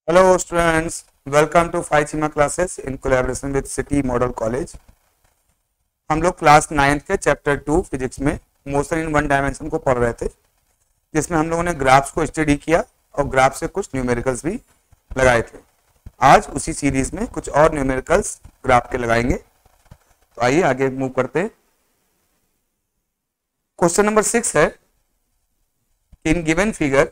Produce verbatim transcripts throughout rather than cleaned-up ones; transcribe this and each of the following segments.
Hello students, welcome to Phychima classes in collaboration with City Model College. हम लोग class ninth के chapter two physics में motion in one dimension को पढ़ रहे थे, जिसमें हम लोगों ने ग्राफ्स को स्टडी किया और ग्राफ से कुछ न्यूमेरिकल्स भी लगाए थे। आज उसी सीरीज में कुछ और न्यूमेरिकल्स ग्राफ के लगाएंगे। तो आइए आगे मूव करते हैं। क्वेश्चन नंबर सिक्स है, in given figure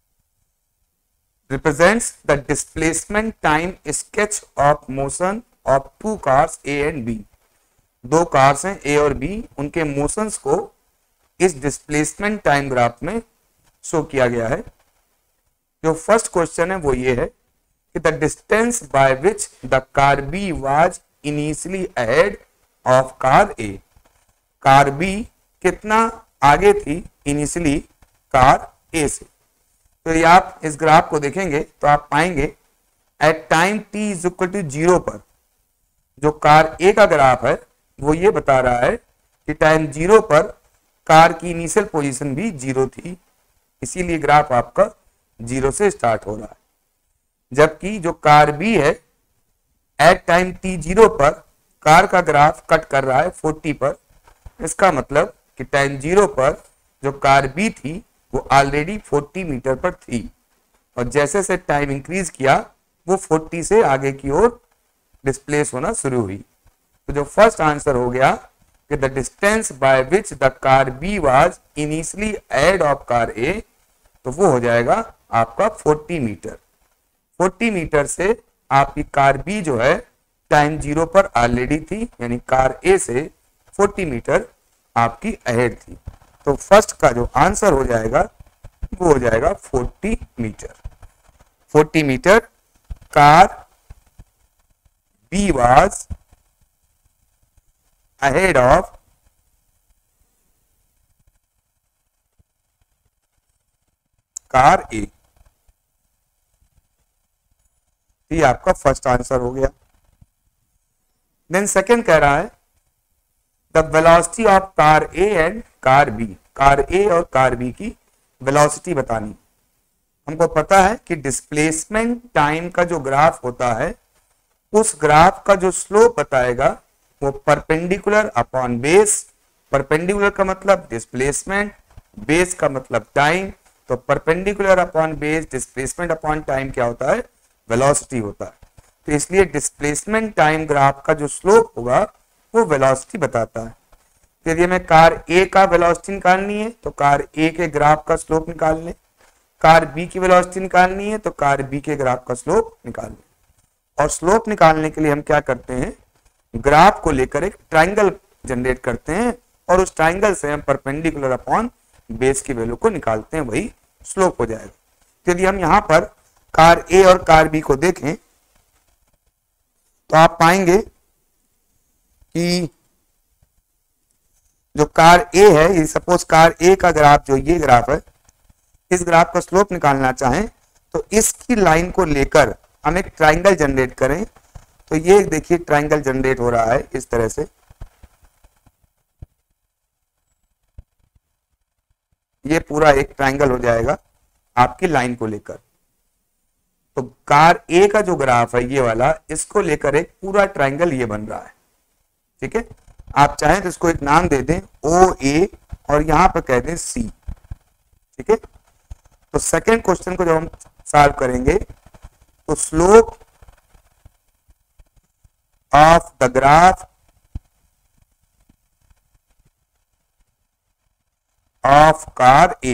represents the displacement time sketch of motion of two cars A and B। दो कार्स हैं A और B, उनके मोशंस को इस डिस्प्लेसमेंट टाइम ग्राफ में शो किया गया है। जो फर्स्ट क्वेश्चन है वो ये है कि the distance by which the car B was initially ahead of car A। Car B कितना आगे थी इनिशियली कार A से। तो ये आप इस ग्राफ को देखेंगे तो आप पाएंगे at time t is equal to zero पर जो कार ए का ग्राफ है वो ये बता रहा है कि टाइम जीरो पर कार की इनिशियल पोजीशन भी जीरो थी, इसीलिए ग्राफ आपका जीरो से स्टार्ट हो रहा है। जबकि जो कार बी है एट टाइम t जीरो पर कार का ग्राफ कट कर रहा है फोर्टी पर। इसका मतलब कि टाइम जीरो पर जो कार बी थी वो ऑलरेडी फोर्टी मीटर पर थी और जैसे से टाइम इंक्रीज किया वो फोर्टी से आगे की ओर डिस्प्लेस होना शुरू हुई। तो जो फर्स्ट आंसर हो गया कि the distance by which the car B was initially ahead of car A, तो वो हो जाएगा आपका फोर्टी मीटर। फोर्टी मीटर से आपकी कार बी जो है टाइम जीरो पर ऑलरेडी थी, यानी कार ए से फोर्टी मीटर आपकी अहेड थी। तो फर्स्ट का जो आंसर हो जाएगा वो हो जाएगा forty metre. Forty metre car B was ahead of car A. ये आपका फर्स्ट आंसर हो गया। देन सेकंड कह रहा है the velocity of car A and car B. Car A और कार बी की वेलोसिटी बतानी। हमको पता है कि डिस्प्लेसमेंट टाइम का जो ग्राफ होता है उस ग्राफ का जो स्लोप बताएगा वो परपेंडिकुलर अपॉन बेस। परपेंडिकुलर का मतलब डिस्प्लेसमेंट, बेस का मतलब टाइम। तो perpendicular upon base displacement upon time क्या होता है? वेलोसिटी होता है। तो इसलिए डिस्प्लेसमेंट टाइम ग्राफ का जो स्लोप होगा वो वेलोसिटी बताता है। तो यदि हमें कार ए का वेलोसिटी निकालनी है तो कार ए के ग्राफ का स्लोप निकाल लें, कार बी की वेलोसिटी निकालनी है तो कार बी के ग्राफ का स्लोप निकाल लें। और स्लोप निकालने के लिए हम क्या करते हैं, ग्राफ को लेकर एक ट्राइंगल जनरेट करते हैं और उस ट्राइंगल से हम परपेंडिकुलर अपॉन बेस की वैल्यू को निकालते हैं, वही स्लोप हो जाएगा। तो यदि हम यहाँ पर कार ए और कार बी को देखें तो आप पाएंगे कि जो कार ए है, सपोज कार ए का ग्राफ जो ये ग्राफ है, इस ग्राफ का स्लोप निकालना चाहें तो इसकी लाइन को लेकर हम एक ट्राइंगल जनरेट करें। तो ये देखिए ट्राइंगल जनरेट हो रहा है इस तरह से। ये पूरा एक ट्राइंगल हो जाएगा आपकी लाइन को लेकर। तो कार ए का जो ग्राफ है ये वाला, इसको लेकर एक पूरा ट्राइंगल ये बन रहा है। ठीक है, आप चाहें तो इसको एक नाम दे दें ओ ए और यहां पर कह दें सी। ठीक है, तो सेकेंड क्वेश्चन को जब हम सॉल्व करेंगे तो slope of the graph of car A,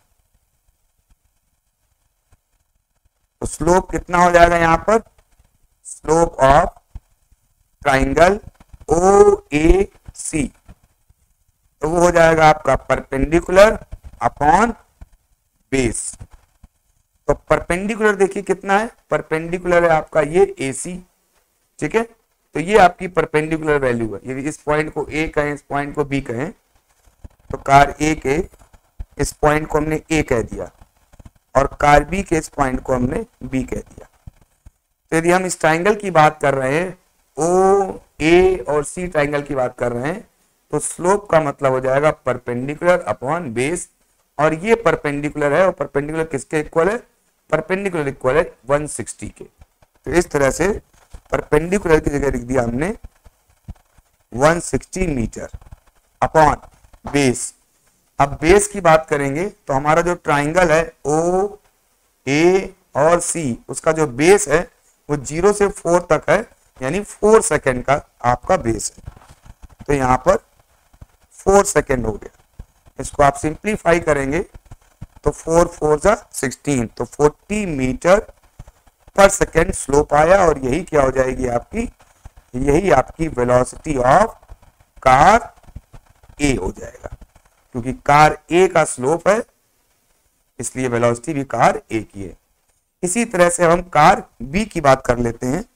तो स्लोप कितना हो जाएगा यहां पर? Slope of triangle O A C, तो वो हो जाएगा आपका परपेंडिकुलर अपॉन बेस। तो परपेंडिकुलर देखिए कितना है, परपेंडिकुलर है आपका ये ए सी। ठीक है, तो ये आपकी परपेंडिकुलर वैल्यू है। यदि इस पॉइंट को ए कहें, इस पॉइंट को बी कहें, तो कार ए के इस पॉइंट को हमने ए कह दिया और कार बी के इस पॉइंट को हमने बी कह दिया। तो यदि हम इस ट्राइंगल की बात कर रहे हैं, ओ ए और सी ट्राइंगल की बात कर रहे हैं, तो स्लोप का मतलब हो जाएगा परपेंडिकुलर अपॉन बेस। और ये परपेंडिकुलर है और परपेंडिकुलर किसके इक्वल है? परपेंडिकुलर इक्वल है वन सिक्सटी के। तो इस तरह से परपेंडिकुलर की जगह लिख दिया हमने one sixty metre upon base. अब बेस की बात करेंगे तो हमारा जो ट्राइंगल है ओ ए और सी, उसका जो बेस है वो जीरो से फोर तक है, यानी फोर सेकेंड का आपका बेस है। तो यहाँ पर फोर सेकेंड हो गया। इसको आप सिंप्लीफाई करेंगे तो फोर फोर जा सिक्सटीन, तो फोर्टी मीटर पर सेकेंड स्लोप आया, और यही क्या हो जाएगी आपकी, यही आपकी वेलोसिटी ऑफ कार ए हो जाएगा, क्योंकि कार ए का स्लोप है इसलिए वेलोसिटी भी कार ए की है। इसी तरह से हम कार बी की बात कर लेते हैं।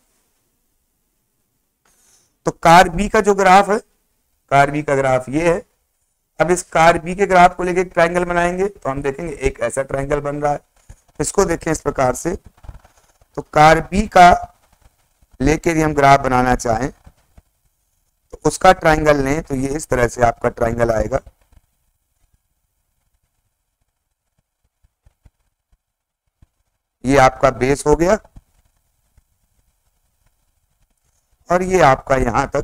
तो कार बी का जो ग्राफ है, कार बी का ग्राफ ये है। अब इस कार बी के ग्राफ को लेके एक ट्रायंगल बनाएंगे तो हम देखेंगे एक ऐसा ट्रायंगल बन रहा है। इसको देखें इस प्रकार से, तो कार बी का लेके यदि हम ग्राफ बनाना चाहें तो उसका ट्रायंगल लें तो ये इस तरह से आपका ट्रायंगल आएगा। ये आपका बेस हो गया और ये आपका यहां तक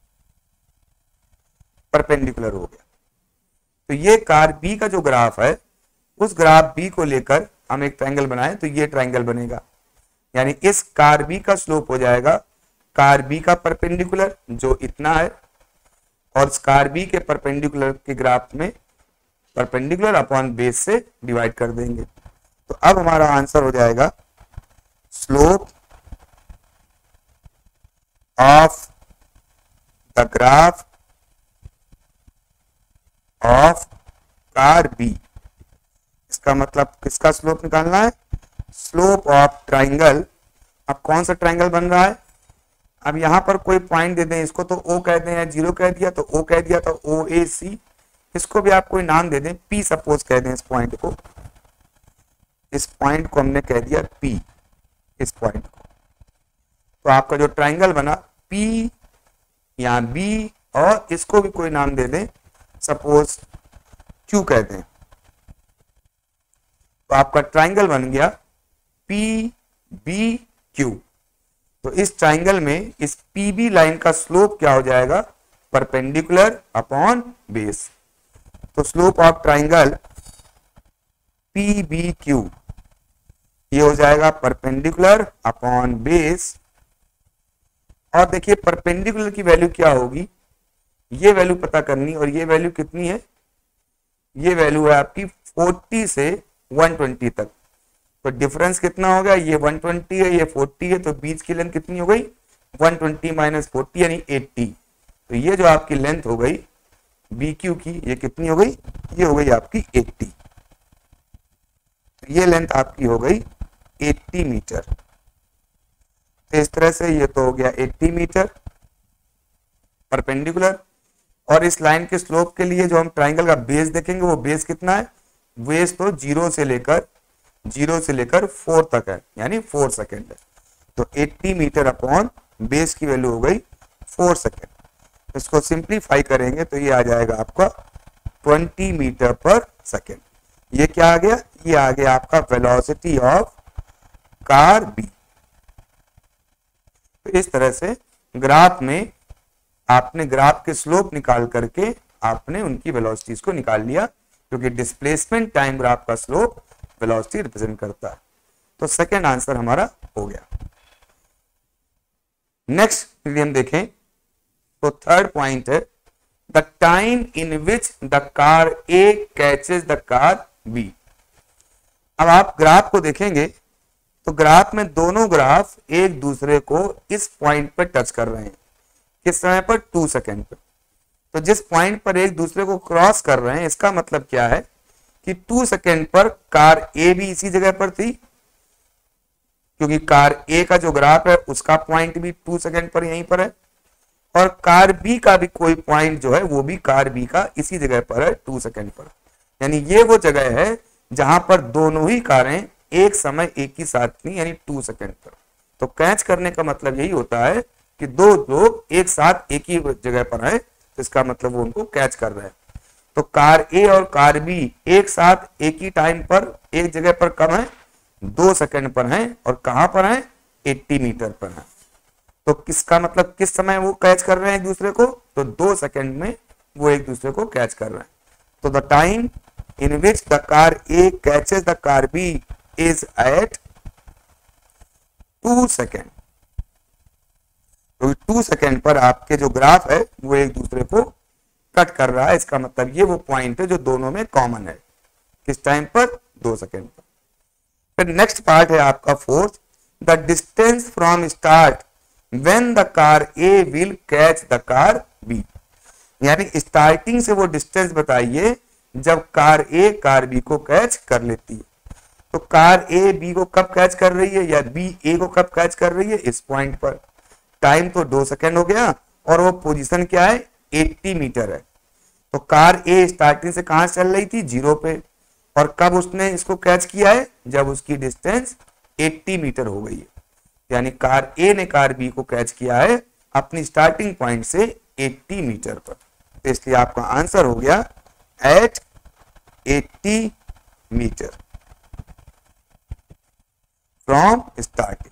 परपेंडिकुलर हो गया। तो ये कार बी का जो ग्राफ है, उस ग्राफ बी को लेकर हम एक ट्रायंगल बनाएं तो ये ट्रायंगल बनेगा, यानी इस कार बी का स्लोप हो जाएगा कार बी का परपेंडिकुलर जो इतना है, और इस कार बी के परपेंडिकुलर के ग्राफ में परपेंडिकुलर अपॉन बेस से डिवाइड कर देंगे। तो अब हमारा आंसर हो जाएगा slope of the graph of car B. इसका मतलब किसका स्लोप निकालना है, स्लोप ऑफ ट्राइंगल। अब कौन सा ट्राइंगल बन रहा है, अब यहां पर कोई पॉइंट दे दें, इसको तो ओ कह दें या जीरो कह दिया तो ओ कह दिया तो ओ ए सी, इसको भी आप कोई नाम दे दें, पी सपोज कह दें इस पॉइंट को, इस पॉइंट को हमने कह दिया पी, इस पॉइंट को। तो आपका जो ट्राइंगल बना पी या बी, और इसको भी कोई नाम दे दें, सपोज क्यू कह दें, तो आपका ट्राइंगल बन गया पी बी क्यू। तो इस ट्राइंगल में इस पी बी लाइन का स्लोप क्या हो जाएगा, परपेंडिकुलर अपॉन बेस। तो slope of triangle P B Q ये हो जाएगा परपेंडिकुलर अपॉन बेस। और देखिए परपेंडिकुलर की वैल्यू क्या होगी, ये वैल्यू पता करनी, और ये वैल्यू कितनी है, ये वैल्यू है आपकी फोर्टी से वन ट्वेंटी तक। तो डिफरेंस कितना हो गया, ये वन ट्वेंटी है, ये फोर्टी है, तो बीच की लेंथ कितनी हो गई, वन ट्वेंटी माइनस फोर्टी यानी एट्टी। तो ये जो आपकी लेंथ हो गई बी क्यू की, ये कितनी हो गई, ये हो गई आपकी एट्टी। तो ये लेंथ आपकी हो गई एट्टी मीटर। तो इस तरह से ये तो हो गया एट्टी मीटर परपेंडिकुलर। और इस लाइन के स्लोप के लिए जो हम ट्राइंगल का बेस देखेंगे, वो बेस कितना है, बेस तो जीरो से लेकर जीरो से लेकर फोर तक है, यानी फोर सेकेंड है। तो एट्टी मीटर अपॉन बेस की वैल्यू हो गई फोर सेकेंड। इसको सिंप्लीफाई करेंगे तो ये आ जाएगा आपका ट्वेंटी मीटर पर सेकेंड। ये क्या आ गया, ये आ गया आपका वेलोसिटी ऑफ कार बी। तो इस तरह से ग्राफ में आपने ग्राफ के स्लोप निकाल करके आपने उनकी वेलोसिटीज को निकाल लिया, क्योंकि डिस्प्लेसमेंट टाइम ग्राफ का स्लोप वेलोसिटी रिप्रेजेंट करता है। तो सेकेंड आंसर हमारा हो गया। नेक्स्ट यदि हम देखें तो थर्ड पॉइंट है the time in which the car A catches the car B. अब आप ग्राफ को देखेंगे तो ग्राफ में दोनों ग्राफ एक दूसरे को इस पॉइंट पर टच कर रहे हैं, किस समय पर, टू सेकेंड पर। तो जिस पॉइंट पर एक दूसरे को क्रॉस कर रहे हैं, इसका मतलब क्या है कि टू सेकेंड पर कार ए भी इसी जगह पर थी, क्योंकि कार ए का जो ग्राफ है उसका पॉइंट भी टू सेकेंड पर यहीं पर है, और कार बी का भी कोई पॉइंट जो है वो भी कार बी का इसी जगह पर है, टू सेकेंड पर। यानी ये वो जगह है जहां पर दोनों ही कारें एक समय एक ही साथ थी, यानी टू सेकेंड पर। तो कैच करने का मतलब यही होता है कि दो लोग एक साथ एक ही जगह पर हैं, तो इसका मतलब वो उनको कैच कर रहे हैं। तो कार ए और कार बी एक साथ एक ही टाइम पर एक जगह पर कब है, दो सेकंड पर हैं और कहां पर हैं, अस्सी मीटर पर हैं। तो किसका मतलब किस समय वो कैच कर रहे हैं एक दूसरे को, तो दो सेकंड में वो एक दूसरे को कैच कर रहे हैं। तो the time in which the car A catches the car B is at two second. तो टू सेकेंड पर आपके जो ग्राफ है वो एक दूसरे को कट कर रहा है, इसका मतलब ये वो पॉइंट है जो दोनों में कॉमन है। किस टाइम पर, दो सेकेंड पर। फिर नेक्स्ट पार्ट है आपका fourth, the distance from start when the car A will catch the car B. यानी स्टार्टिंग से वो डिस्टेंस बताइए जब कार ए कार बी को कैच कर लेती है। तो कार ए बी को कब कैच कर रही है या बी ए को कब कैच कर रही है, इस पॉइंट पर। टाइम तो दो सेकेंड हो गया और वो पोजीशन क्या है, अस्सी मीटर है। तो कार ए स्टार्टिंग से कहां चल रही थी, जीरो पे, और कब उसने इसको कैच किया है, जब उसकी डिस्टेंस अस्सी मीटर हो गई है। यानी कार ए ने कार बी को कैच किया है अपनी स्टार्टिंग पॉइंट से अस्सी मीटर पर। तो इसलिए आपका आंसर हो गया एट अस्सी मीटर फ्रॉम स्टार्टिंग।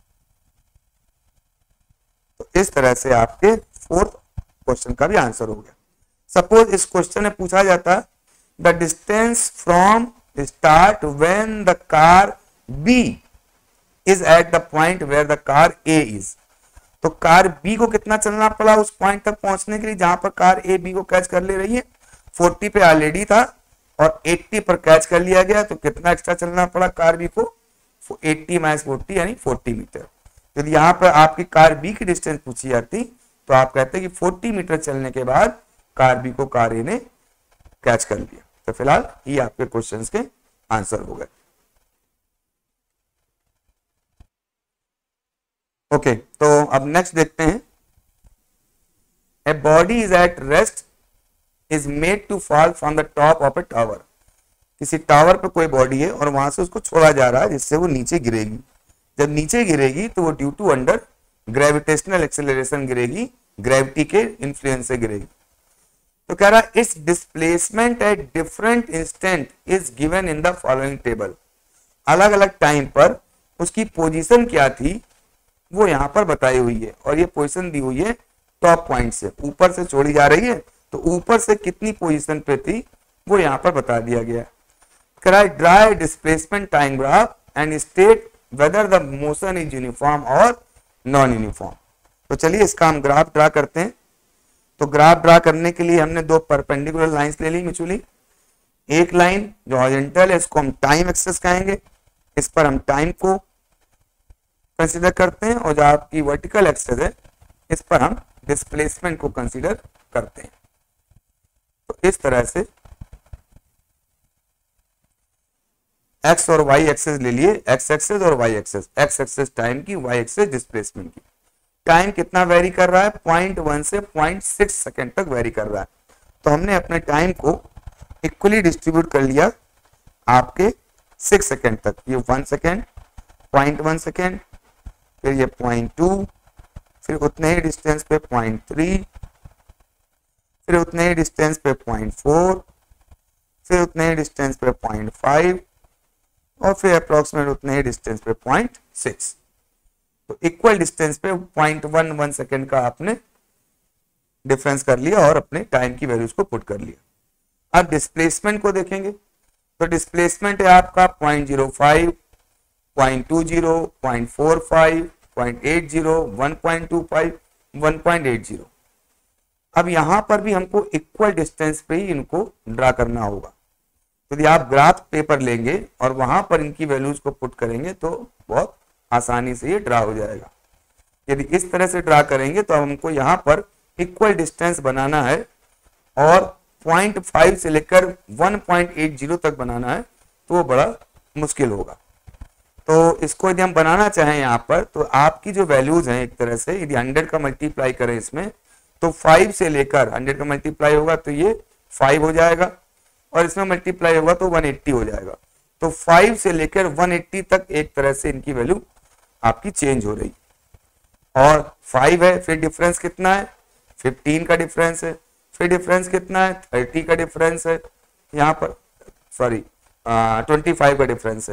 तो इस तरह से आपके फोर्थ क्वेश्चन का भी आंसर हो गया। सपोज इस क्वेश्चन में पूछा जाता the distance from start when the car B is at the point where the car A is. तो कार बी को कितना चलना पड़ा उस पॉइंट तक पहुंचने के लिए जहां पर कार ए बी को कैच कर ले रही है, चालीस पे ऑलरेडी था और अस्सी पर कैच कर लिया गया। तो कितना एक्स्ट्रा चलना पड़ा कार बी को, अस्सी माइनस चालीस यानी चालीस मीटर। यदि यहाँ पर आपकी कार बी की डिस्टेंस पूछी जाती तो आप कहते कि चालीस मीटर चलने के बाद कार बी को कार ए ने कैच कर लिया। तो फिलहाल ये आपके क्वेश्चंस के आंसर हो गए। ओके okay, तो अब नेक्स्ट देखते हैं। A body is at rest is made to fall from the top of a tower. किसी टावर पे कोई बॉडी है और वहां से उसको छोड़ा जा रहा है जिससे वो नीचे गिरेगी। जब नीचे गिरेगी तो वो due to under gravitational acceleration गिरेगी, ग्रेविटी के इन्फ्लुएंस से गिरेगी। तो कह रहा है it's displacement at different instant is given in the following table. अलग अलग टाइम पर उसकी पोजीशन क्या थी वो यहाँ पर बताई हुई है और ये पोजीशन दी हुई है टॉप पॉइंट से, ऊपर से छोड़ी जा रही है तो ऊपर से कितनी पोजीशन पे थी वो यहाँ पर बता दिया गया। कह रहा है draw displacement time graph and state whether the motion is uniform और नॉन यूनिफॉर्म। तो चलिए इसका हम ग्राफ ड्रा करते हैं। तो ग्राफ ड्रा करने के लिए हमने दो परपेंडिकुलर लाइंस ले ली म्यूचुअली। एक लाइन जो हॉरिजॉन्टल है इसको हम टाइम एक्सेस कहेंगे, इस पर हम टाइम को कंसीडर करते हैं, और जो आपकी वर्टिकल एक्सेस है इस पर हम डिस्प्लेसमेंट को कंसीडर करते हैं। तो इस तरह से एक्स और वाई एक्सेस ले लिए, एक्स एक्सेस और Y axis, X axis time की, वाई एक्सेस डिस्प्लेसमेंट की। टाइम कितना वेरी कर रहा है, पॉइंट वन से पॉइंट सिक्स सेकेंड तक वेरी कर रहा है। तो हमने अपने टाइम को इक्वली डिस्ट्रीब्यूट कर लिया आपके सिक्स सेकेंड तक। ये one second, point one second, फिर ये पॉइंट टू, फिर उतने ही डिस्टेंस पे पॉइंट थ्री, फिर उतने ही डिस्टेंस पे पॉइंट फोर, फिर उतने ही डिस्टेंस पे पॉइंट फाइव, और फिर अप्रोक्सीमेट उतने ही डिस्टेंस पे पॉइंट सिक्स। तो इक्वल डिस्टेंस पे पॉइंट वन वन सेकेंड का आपने डिफरेंस कर लिया और अपने टाइम की वैल्यूज को पुट कर लिया। अब डिस्प्लेसमेंट को देखेंगे। तो डिस्प्लेसमेंट है आपका point zero five, point two zero, point four five, point eight zero, one point two five, one point eight zero. अब यहां पर भी हमको इक्वल डिस्टेंस पे ही इनको ड्रा करना होगा। तो यदि आप ग्राफ पेपर लेंगे और वहां पर इनकी वैल्यूज को पुट करेंगे तो बहुत आसानी से ये ड्रा हो जाएगा। यदि इस तरह से ड्रा करेंगे तो हमको यहाँ पर इक्वल डिस्टेंस बनाना है और पॉइंट फाइव से लेकर वन पॉइंट एट जीरो तक बनाना है, तो वो बड़ा मुश्किल होगा। तो इसको यदि हम बनाना चाहें यहाँ पर, तो आपकी जो वैल्यूज हैं एक तरह से यदि हंड्रेड का मल्टीप्लाई करें इसमें, तो फाइव से लेकर हंड्रेड का मल्टीप्लाई होगा तो ये फाइव हो जाएगा, और इसमें मल्टीप्लाई होगा तो वन एट्टी हो जाएगा। तो फाइव से लेकर वन एट्टी तक एक तरह से इनकी वैल्यू आपकी चेंज हो रही। और फाइव है, फिर डिफरेंस कितना है, फिफ्टीन का डिफरेंस है, फिर डिफरेंस कितना है, थर्टी का डिफरेंस है, यहाँ पर सॉरी ट्वेंटी फाइव का डिफरेंस है।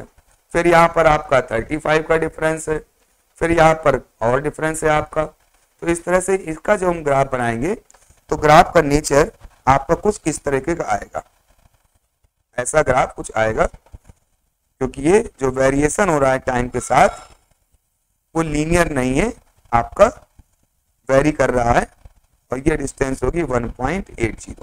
फिर यहाँ पर आपका पैंतीस का डिफरेंस है, फिर यहाँ पर और डिफरेंस है आपका। तो इस तरह से इसका जो हम ग्राफ बनाएंगे तो ग्राफ का नेचर आपका कुछ इस तरीके का आएगा, ऐसा ग्राफ कुछ आएगा, क्योंकि ये जो वेरिएशन हो रहा है टाइम के साथ वो लीनियर नहीं है, आपका वेरी कर रहा है, और ये डिस्टेंस होगी वन पॉइंट एट जीरो।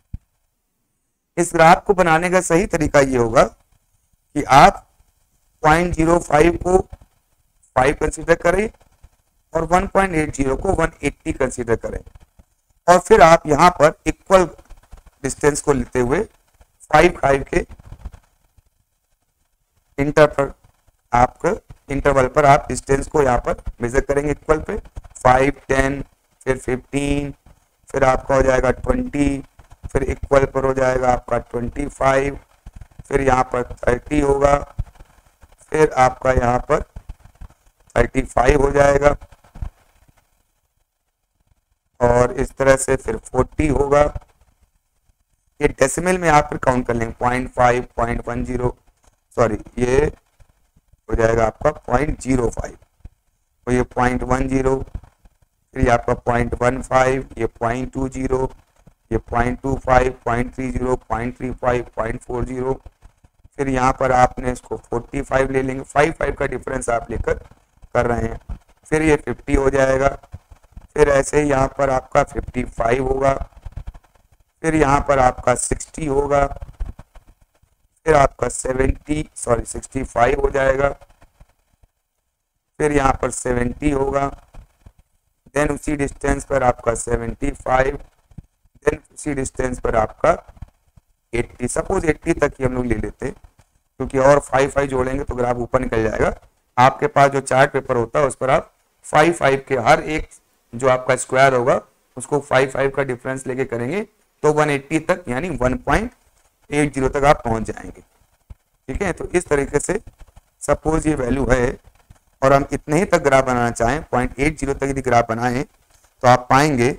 इस ग्राफ को बनाने का सही तरीका ये होगा कि आप पॉइंट जीरो फाइव को फाइव कंसीडर करें और वन पॉइंट एट जीरो को वन एट्टी कंसीडर करें, और फिर आप यहाँ पर इक्वल डिस्टेंस को लेते हुए फाइव फाइव के इंटर पर आपका इंटरवल पर आप डिस्टेंस को यहाँ पर मेजर करेंगे इक्वल पे, फाइव, टेन, फिर फिफ्टीन, फिर आपका हो जाएगा ट्वेंटी, फिर इक्वल पर हो जाएगा आपका ट्वेंटी फाइव, फिर यहाँ पर थर्टी होगा, फिर आपका यहाँ पर थर्टी फाइव हो जाएगा, और इस तरह से फिर फोर्टी होगा। ये डेसिमल में आप फिर काउंट कर लेंगे, point five, point one zero, sorry ये हो जाएगा आपका पॉइंट जीरो फाइव, और ये पॉइंट वन जीरो, फिर ये आपका पॉइंट वन फाइव, ये पॉइंट टू जीरो, ये point two five, point three zero, point three five, point four zero, फिर यहाँ पर आपने इसको फोर्टी फाइव ले लेंगे, फाइव फाइव का डिफरेंस आप लेकर कर रहे हैं, फिर ये फिफ्टी हो जाएगा, फिर ऐसे ही यहाँ पर आपका फिफ्टी फाइव होगा, फिर यहाँ पर आपका सिक्सटी होगा, फिर आपका सेवेंटी सॉरी सिक्सटी फाइव हो जाएगा, फिर यहाँ पर सेवेंटी होगा, देन उसी डिस्टेंस पर आपका सेवेंटी फाइव, देन उसी डिस्टेंस पर आपका एट्टी, सपोज एट्टी तक ही हम लोग ले लेते हैं, क्योंकि और फाइव फाइव जोड़ेंगे तो ग्राफ ऊपर निकल जाएगा। आपके पास जो चार्ट पेपर होता है उस पर आप फाइव फाइव के हर एक जो आपका स्क्वायर होगा उसको फाइव फाइव का डिफरेंस लेके करेंगे तो वन एट्टी तक यानी वन पॉइंट एट जीरो तक आप पहुंच जाएंगे। ठीक है, तो इस तरीके से सपोज ये वैल्यू है और हम इतने ही तक ग्राफ बनाना चाहें, पॉइंट एट जीरो तक यदि ग्राफ बनाएं तो आप पाएंगे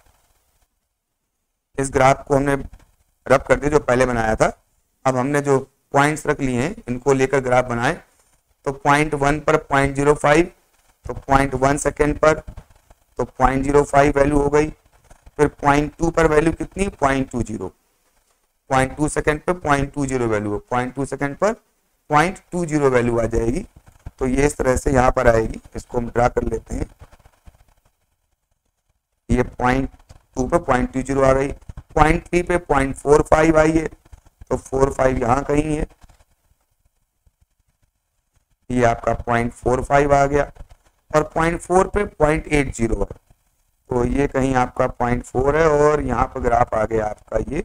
इस ग्राफ को हमने रब कर दिया जो पहले बनाया था। अब हमने जो पॉइंट्स रख लिए हैं इनको लेकर ग्राफ बनाए तो पॉइंट वन पर पॉइंट जीरो फाइव, तो पॉइंट वन सेकेंड पर तो पॉइंट जीरो फाइव वैल्यू हो गई, फिर पॉइंट टू पर वैल्यू कितनी, point two zero, point two second पर point two zero value, point two second पर पॉइंट टू जीरो वैल्यू आ जाएगी। तो ये इस तरह से यहाँ पर आएगी, इसको हम ड्रा कर लेते हैं, ये पॉइंट टू पे पॉइंट टू जीरो आ गई, पॉइंट थ्री पे पॉइंट फोर फाइव आई है तो फोर फाइव यहाँ कहीं है, ये आपका पॉइंट फोर फाइव आ गया, और पॉइंट फोर पे पॉइंट एट जीरो है तो ये कहीं आपका पॉइंट फोर है, और यहाँ पर ग्राफ आ गया आपका ये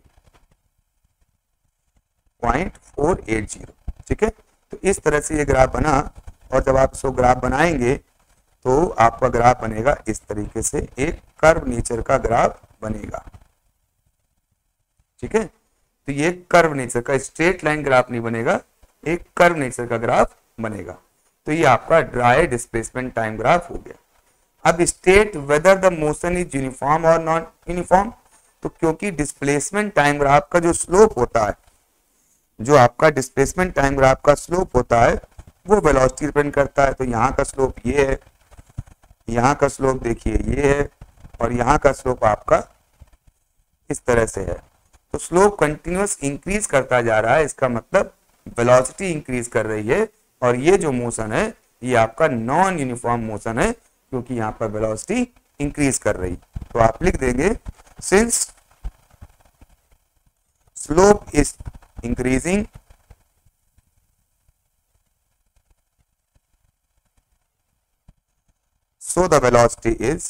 पॉइंट फोर एट जीरो। ठीक है, तो इस तरह से ये ग्राफ बना, और जब आप इसको ग्राफ बनाएंगे तो आपका ग्राफ बनेगा इस तरीके से, एक कर्व नेचर का ग्राफ बनेगा। ठीक है, तो ये कर्व नेचर का स्ट्रेट लाइन ग्राफ नहीं बनेगा, एक कर्व नेचर का ग्राफ बनेगा। तो ये आपका ड्राई डिस्प्लेसमेंट टाइम ग्राफ हो गया। अब state whether the motion is uniform और नॉन यूनिफॉर्म, तो क्योंकि डिस्प्लेसमेंट टाइम ग्राफ का जो स्लोप होता है, जो आपका डिस्प्लेसमेंट टाइम ग्राफ का स्लोप होता है वो वेलोसिटी डिपेंड करता है। तो यहाँ का स्लोप ये है, यहाँ का स्लोप देखिए ये है, और यहाँ का स्लोप आपका इस तरह से है। तो स्लोप कंटिन्यूअस इंक्रीज करता जा रहा है, इसका मतलब वेलोसिटी इंक्रीज कर रही है, और ये जो मोशन है ये आपका नॉन यूनिफॉर्म मोशन है क्योंकि यहाँ पर वेलोसिटी इंक्रीज कर रही। तो आप लिख देंगे since slope is increasing so the velocity is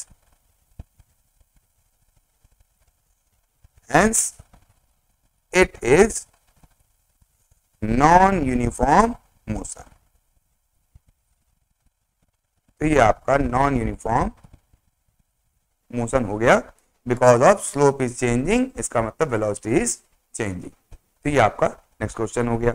hence it is non-uniform motion। तो ये आपका नॉन यूनिफॉर्म मोशन हो गया because of slope is changing, इसका मतलब वेलोसिटी इज चेंजिंग। तो ये आपका नेक्स्ट क्वेश्चन हो गया।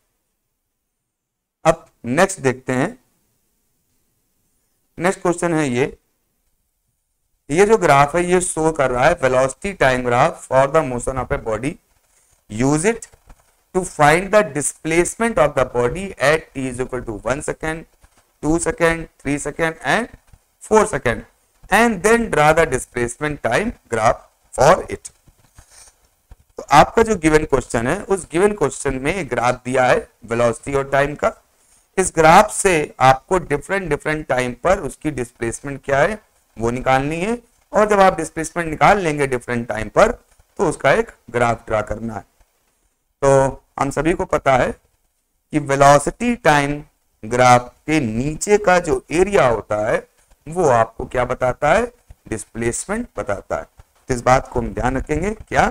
अब नेक्स्ट देखते हैं, नेक्स्ट क्वेश्चन है ये ये जो ग्राफ है ये शो कर रहा है velocity time graph for the motion of a body, use it to find the displacement of the body at t is equal to one second, two second, three second and four second, and then draw the displacement time graph for it. तो आपका जो given question है, उस given question में graph दिया है velocity और time का। इस ग्राफ से आपको डिफरेंट डिफरेंट टाइम पर उसकी डिस्प्लेसमेंट क्या है वो निकालनी है, और जब आप डिस्प्लेसमेंट निकाल लेंगे डिफरेंट टाइम पर तो उसका एक ग्राफ ड्रा करना है। तो हम सभी को पता है कि वेलोसिटी टाइम ग्राफ के नीचे का जो एरिया होता है वो आपको क्या बताता है, डिस्प्लेसमेंट बताता है। तो इस बात को हम ध्यान रखेंगे, क्या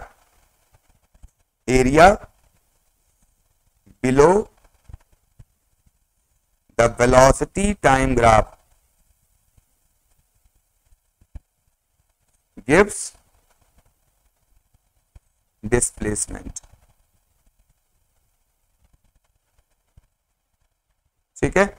area below the velocity time graph gives displacement. ठीक है,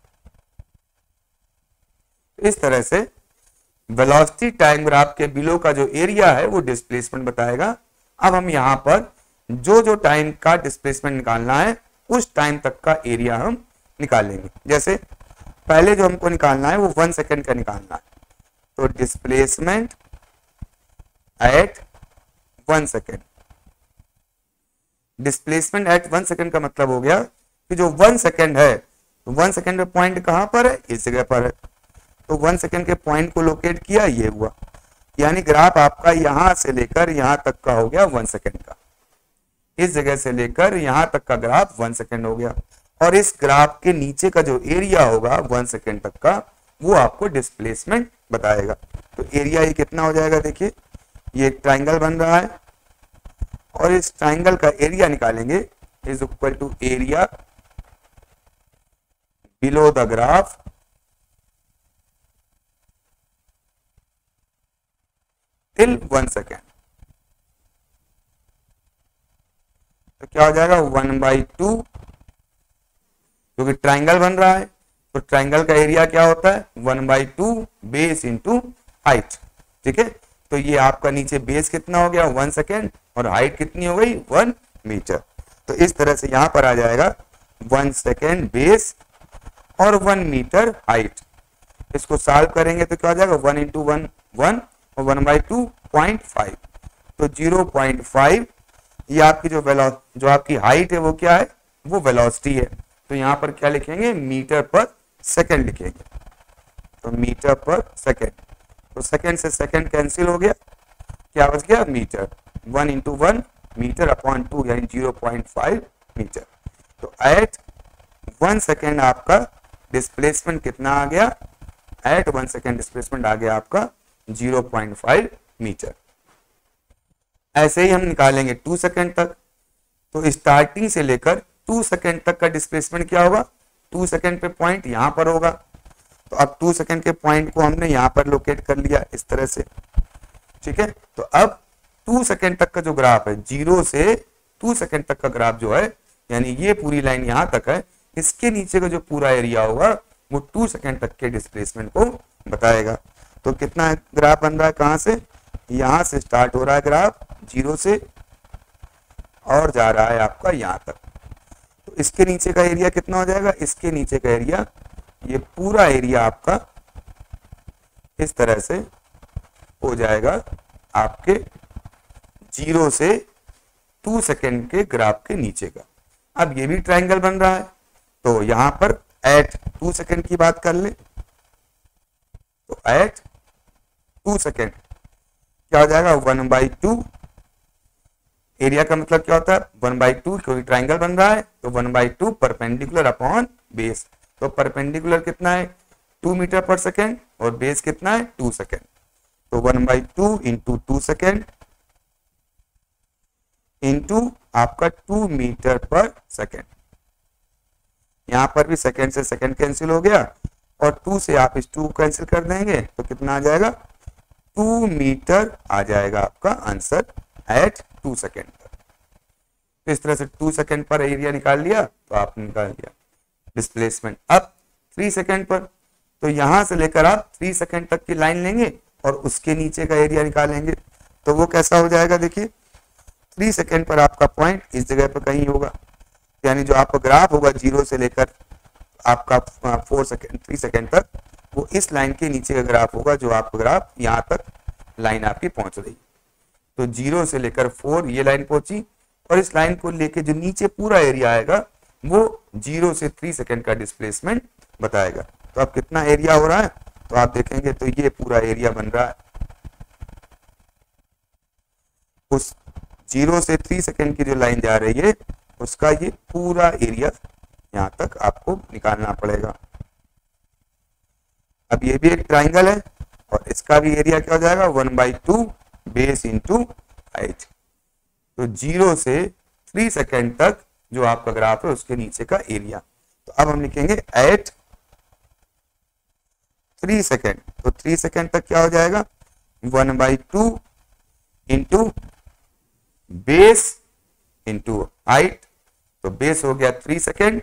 इस तरह से वेलोसिटी टाइम ग्राफ के बिलो का जो एरिया है वो डिस्प्लेसमेंट बताएगा। अब हम यहां पर जो जो टाइम का डिस्प्लेसमेंट निकालना है उस टाइम तक का एरिया हम निकालेंगे। जैसे पहले जो हमको निकालना है वो वन सेकेंड का निकालना है, तो displacement at one second. Displacement at one second का मतलब हो गया कि जो वन सेकेंड है, तो वन सेकेंड पे पॉइंट कहां पर है, इस जगह पर है। तो वन सेकेंड के पॉइंट को लोकेट किया, ये हुआ, यानी ग्राफ आपका यहां से लेकर यहां तक का हो गया वन सेकेंड का। इस जगह से लेकर यहां तक का ग्राफ वन सेकेंड हो गया, और इस ग्राफ के नीचे का जो एरिया होगा वन सेकेंड तक का वो आपको डिस्प्लेसमेंट बताएगा। तो एरिया ये कितना हो जाएगा, देखिए ये एक ट्राइंगल बन रहा है और इस ट्राइंगल का एरिया निकालेंगे, is equal to area below the graph till one second. तो क्या हो जाएगा, वन बाई टू, क्योंकि ट्राइंगल बन रहा है तो ट्राइंगल का एरिया क्या होता है, one by two base into height. ठीक है, तो ये आपका नीचे बेस कितना हो गया, वन सेकेंड, और हाइट कितनी हो गई, वन मीटर। तो इस तरह से यहां पर आ जाएगा वन सेकेंड बेस और वन मीटर हाइट। इसको सॉल्व करेंगे तो क्या हो जाएगा, वन इंटू वन वन और one by two point five, तो जीरो पॉइंट फाइव। ये आपकी जो वेलो जो आपकी हाइट है वो क्या है, वो वेलोसिटी है। तो यहाँ पर क्या लिखेंगे, मीटर पर सेकंड लिखेंगे, तो मीटर पर सेकंड। तो सेकंड से सेकंड कैंसिल हो गया, क्या बच गया, metre. One into one metre upon two, यानी जीरो पॉइंट फाइव मीटर। तो एट वन सेकेंड आपका डिस्प्लेसमेंट कितना आ गया, एट वन सेकेंड डिस्प्लेसमेंट आ गया आपका जीरो पॉइंट फाइव मीटर। ऐसे ही हम निकालेंगे टू सेकेंड तक, तो स्टार्टिंग से लेकर टू सेकेंड तक का डिस्प्लेसमेंट क्या होगा, टू सेकेंड पे पॉइंट यहां पर होगा। तो अब टू सेकेंड के पॉइंट को हमने यहां पर लोकेट कर लिया इस तरह से। ठीक है, तो अब टू सेकेंड तक का जो ग्राफ है, जीरो से टू सेकेंड तक का ग्राफ जो है, यानी ये पूरी लाइन यहां तक है, इसके नीचे का जो पूरा एरिया होगा वो टू सेकेंड तक के डिस्प्लेसमेंट को बताएगा। तो कितना ग्राफ बन रहा है, कहां से, यहां से स्टार्ट हो रहा है ग्राफ जीरो से और जा रहा है आपका यहां तक। तो इसके नीचे का एरिया कितना हो जाएगा, इसके नीचे का एरिया, ये पूरा एरिया आपका इस तरह से हो जाएगा आपके जीरो से टू सेकेंड के ग्राफ के नीचे का। अब ये भी ट्राइंगल बन रहा है, तो यहां पर एट टू सेकेंड की बात कर ले, तो एट टू सेकेंड क्या हो जाएगा, वन बाई टू। एरिया का मतलब क्या होता है, वन बाई टू, क्योंकि ट्राइंगल बन रहा है तो one by two perpendicular upon base. तो परपेंडिकुलर कितना है, टू मीटर पर सेकेंड, और बेस कितना है, टू सेकेंड। तो one by two into two second into आपका टू मीटर पर सेकेंड। यहां पर भी सेकेंड से सेकेंड कैंसिल हो गया, और टू से आप इस टू कैंसिल कर देंगे तो कितना आ जाएगा, टू मीटर आ जाएगा आपका आंसर एट टू सेकेंड पर। तो इस तरह से टू सेकेंड पर एरिया निकाल लिया, तो आपने निकाल लिया डिस्प्लेसमेंट। अब थ्री सेकेंड पर, तो यहां से लेकर आप थ्री सेकेंड तक की लाइन लेंगे और उसके नीचे का एरिया निकालेंगे, तो वो कैसा हो जाएगा, देखिए थ्री सेकेंड पर आपका पॉइंट इस जगह पर कहीं होगा, यानी जो आपका ग्राफ होगा जीरो से लेकर आपका फोर सेकेंड थ्री सेकेंड तक, वो इस लाइन के नीचे का ग्राफ होगा, जो आपका ग्राफ यहाँ तक लाइन आपकी पहुंच रही। तो जीरो से लेकर फोर ये लाइन पहुंची, और इस लाइन को लेके जो नीचे पूरा एरिया आएगा वो जीरो से थ्री सेकेंड का डिस्प्लेसमेंट बताएगा। तो अब कितना एरिया हो रहा है, तो आप देखेंगे तो ये पूरा एरिया बन रहा है। उस जीरो से थ्री सेकेंड की जो लाइन जा रही है उसका ये पूरा एरिया यहां तक आपको निकालना पड़ेगा। अब ये भी एक ट्राइंगल है और इसका भी एरिया क्या हो जाएगा, one by two base into height. तो जीरो से थ्री सेकेंड तक जो आपका ग्राफ है उसके नीचे का एरिया। तो अब हम लिखेंगे एट थ्री सेकेंड। तो थ्री सेकेंड तक क्या हो जाएगा, one by two into base into height. तो बेस हो गया थ्री सेकेंड,